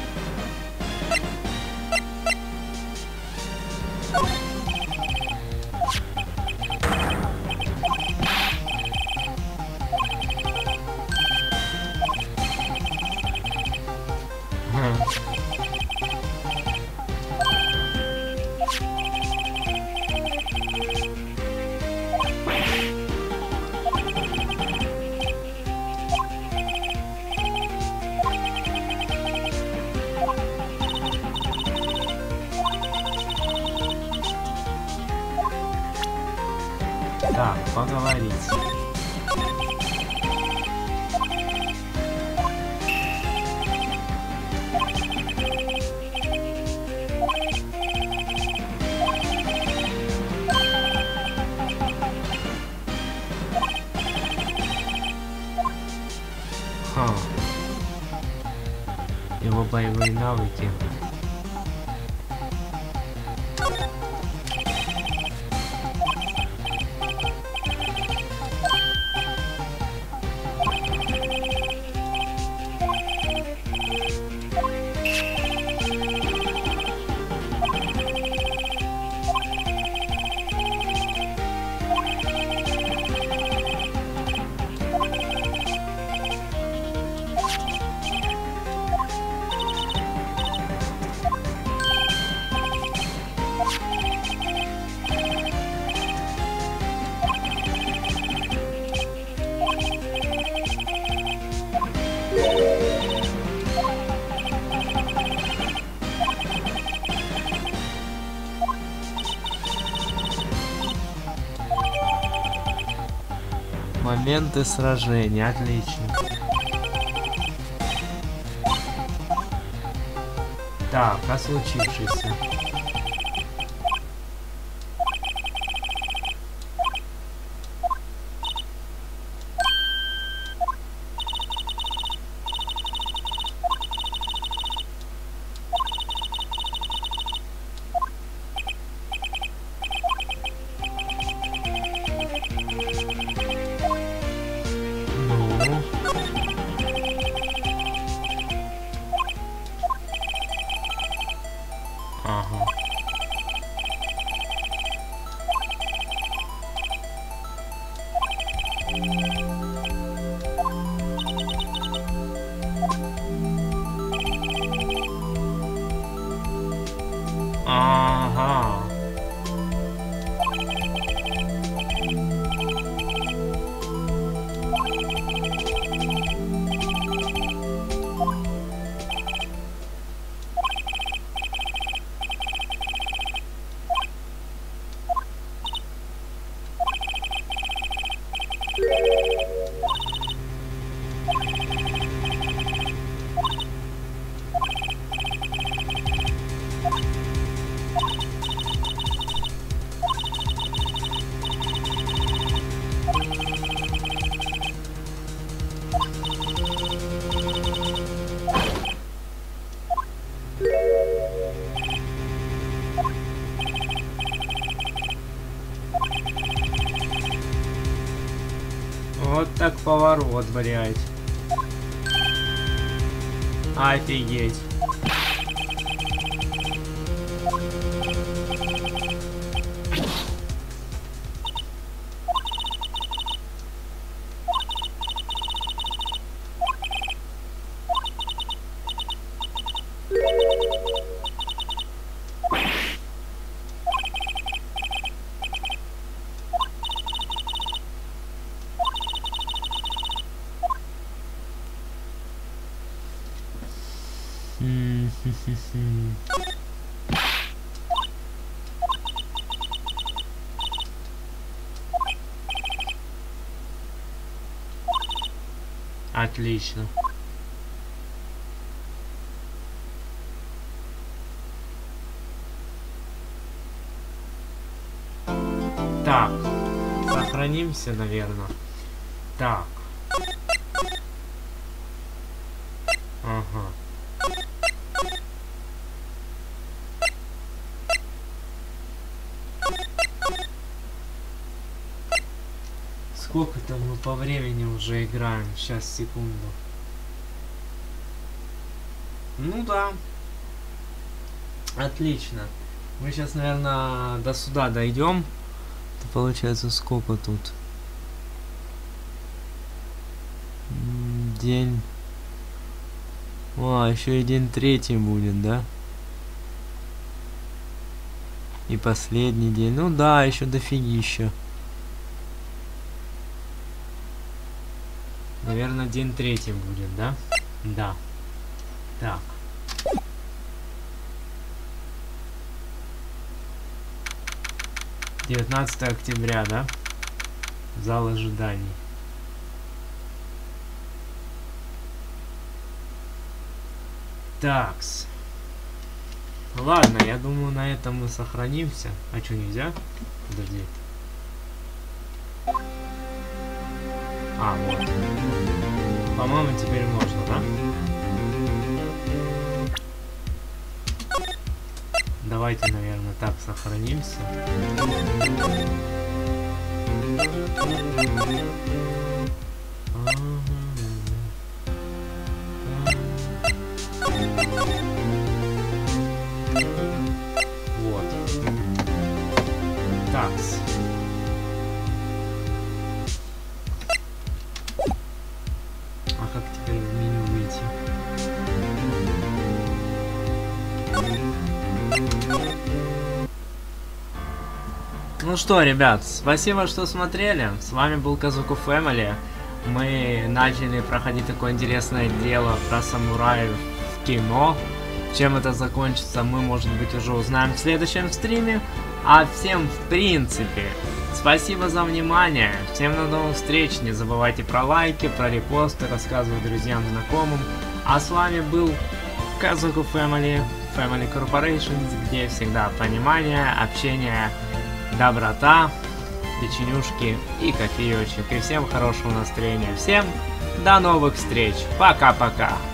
Так, поговорить. Ха. Его боевые навыки. Моменты сражения, отлично. Так, а случившееся? Ага. так поворот, блядь. Офигеть. Отлично. Так, сохранимся, наверное. Так. Ага. Сколько там мы по времени уже играем? Сейчас, секунду. Ну да. Отлично. Мы сейчас, наверное, до сюда дойдем. Это получается сколько тут? День. О, еще и день третий будет, да? И последний день. Ну да, еще дофигища. Наверное, день третий будет, да? Да. Так. девятнадцатое октября, да? Зал ожиданий. Такс. Ладно, я думаю, на этом мы сохранимся. А что, нельзя? Подожди. А, вот. По-моему, теперь можно, да? Давайте, наверное, так сохранимся. Вот. Такс. А как теперь в меню выйти? Ну что, ребят, спасибо, что смотрели. С вами был Казуку Фэмили. Мы начали проходить такое интересное дело про самураев в кино. Чем это закончится, мы, может быть, уже узнаем в следующем стриме. А всем, в принципе, спасибо за внимание. Всем до новых встреч. Не забывайте про лайки, про репосты, рассказывать друзьям, знакомым. А с вами был Казуку Фэмили, Family Corporations, где всегда понимание, общение, доброта, печенюшки и кофеечек. И всем хорошего настроения. Всем до новых встреч. Пока-пока.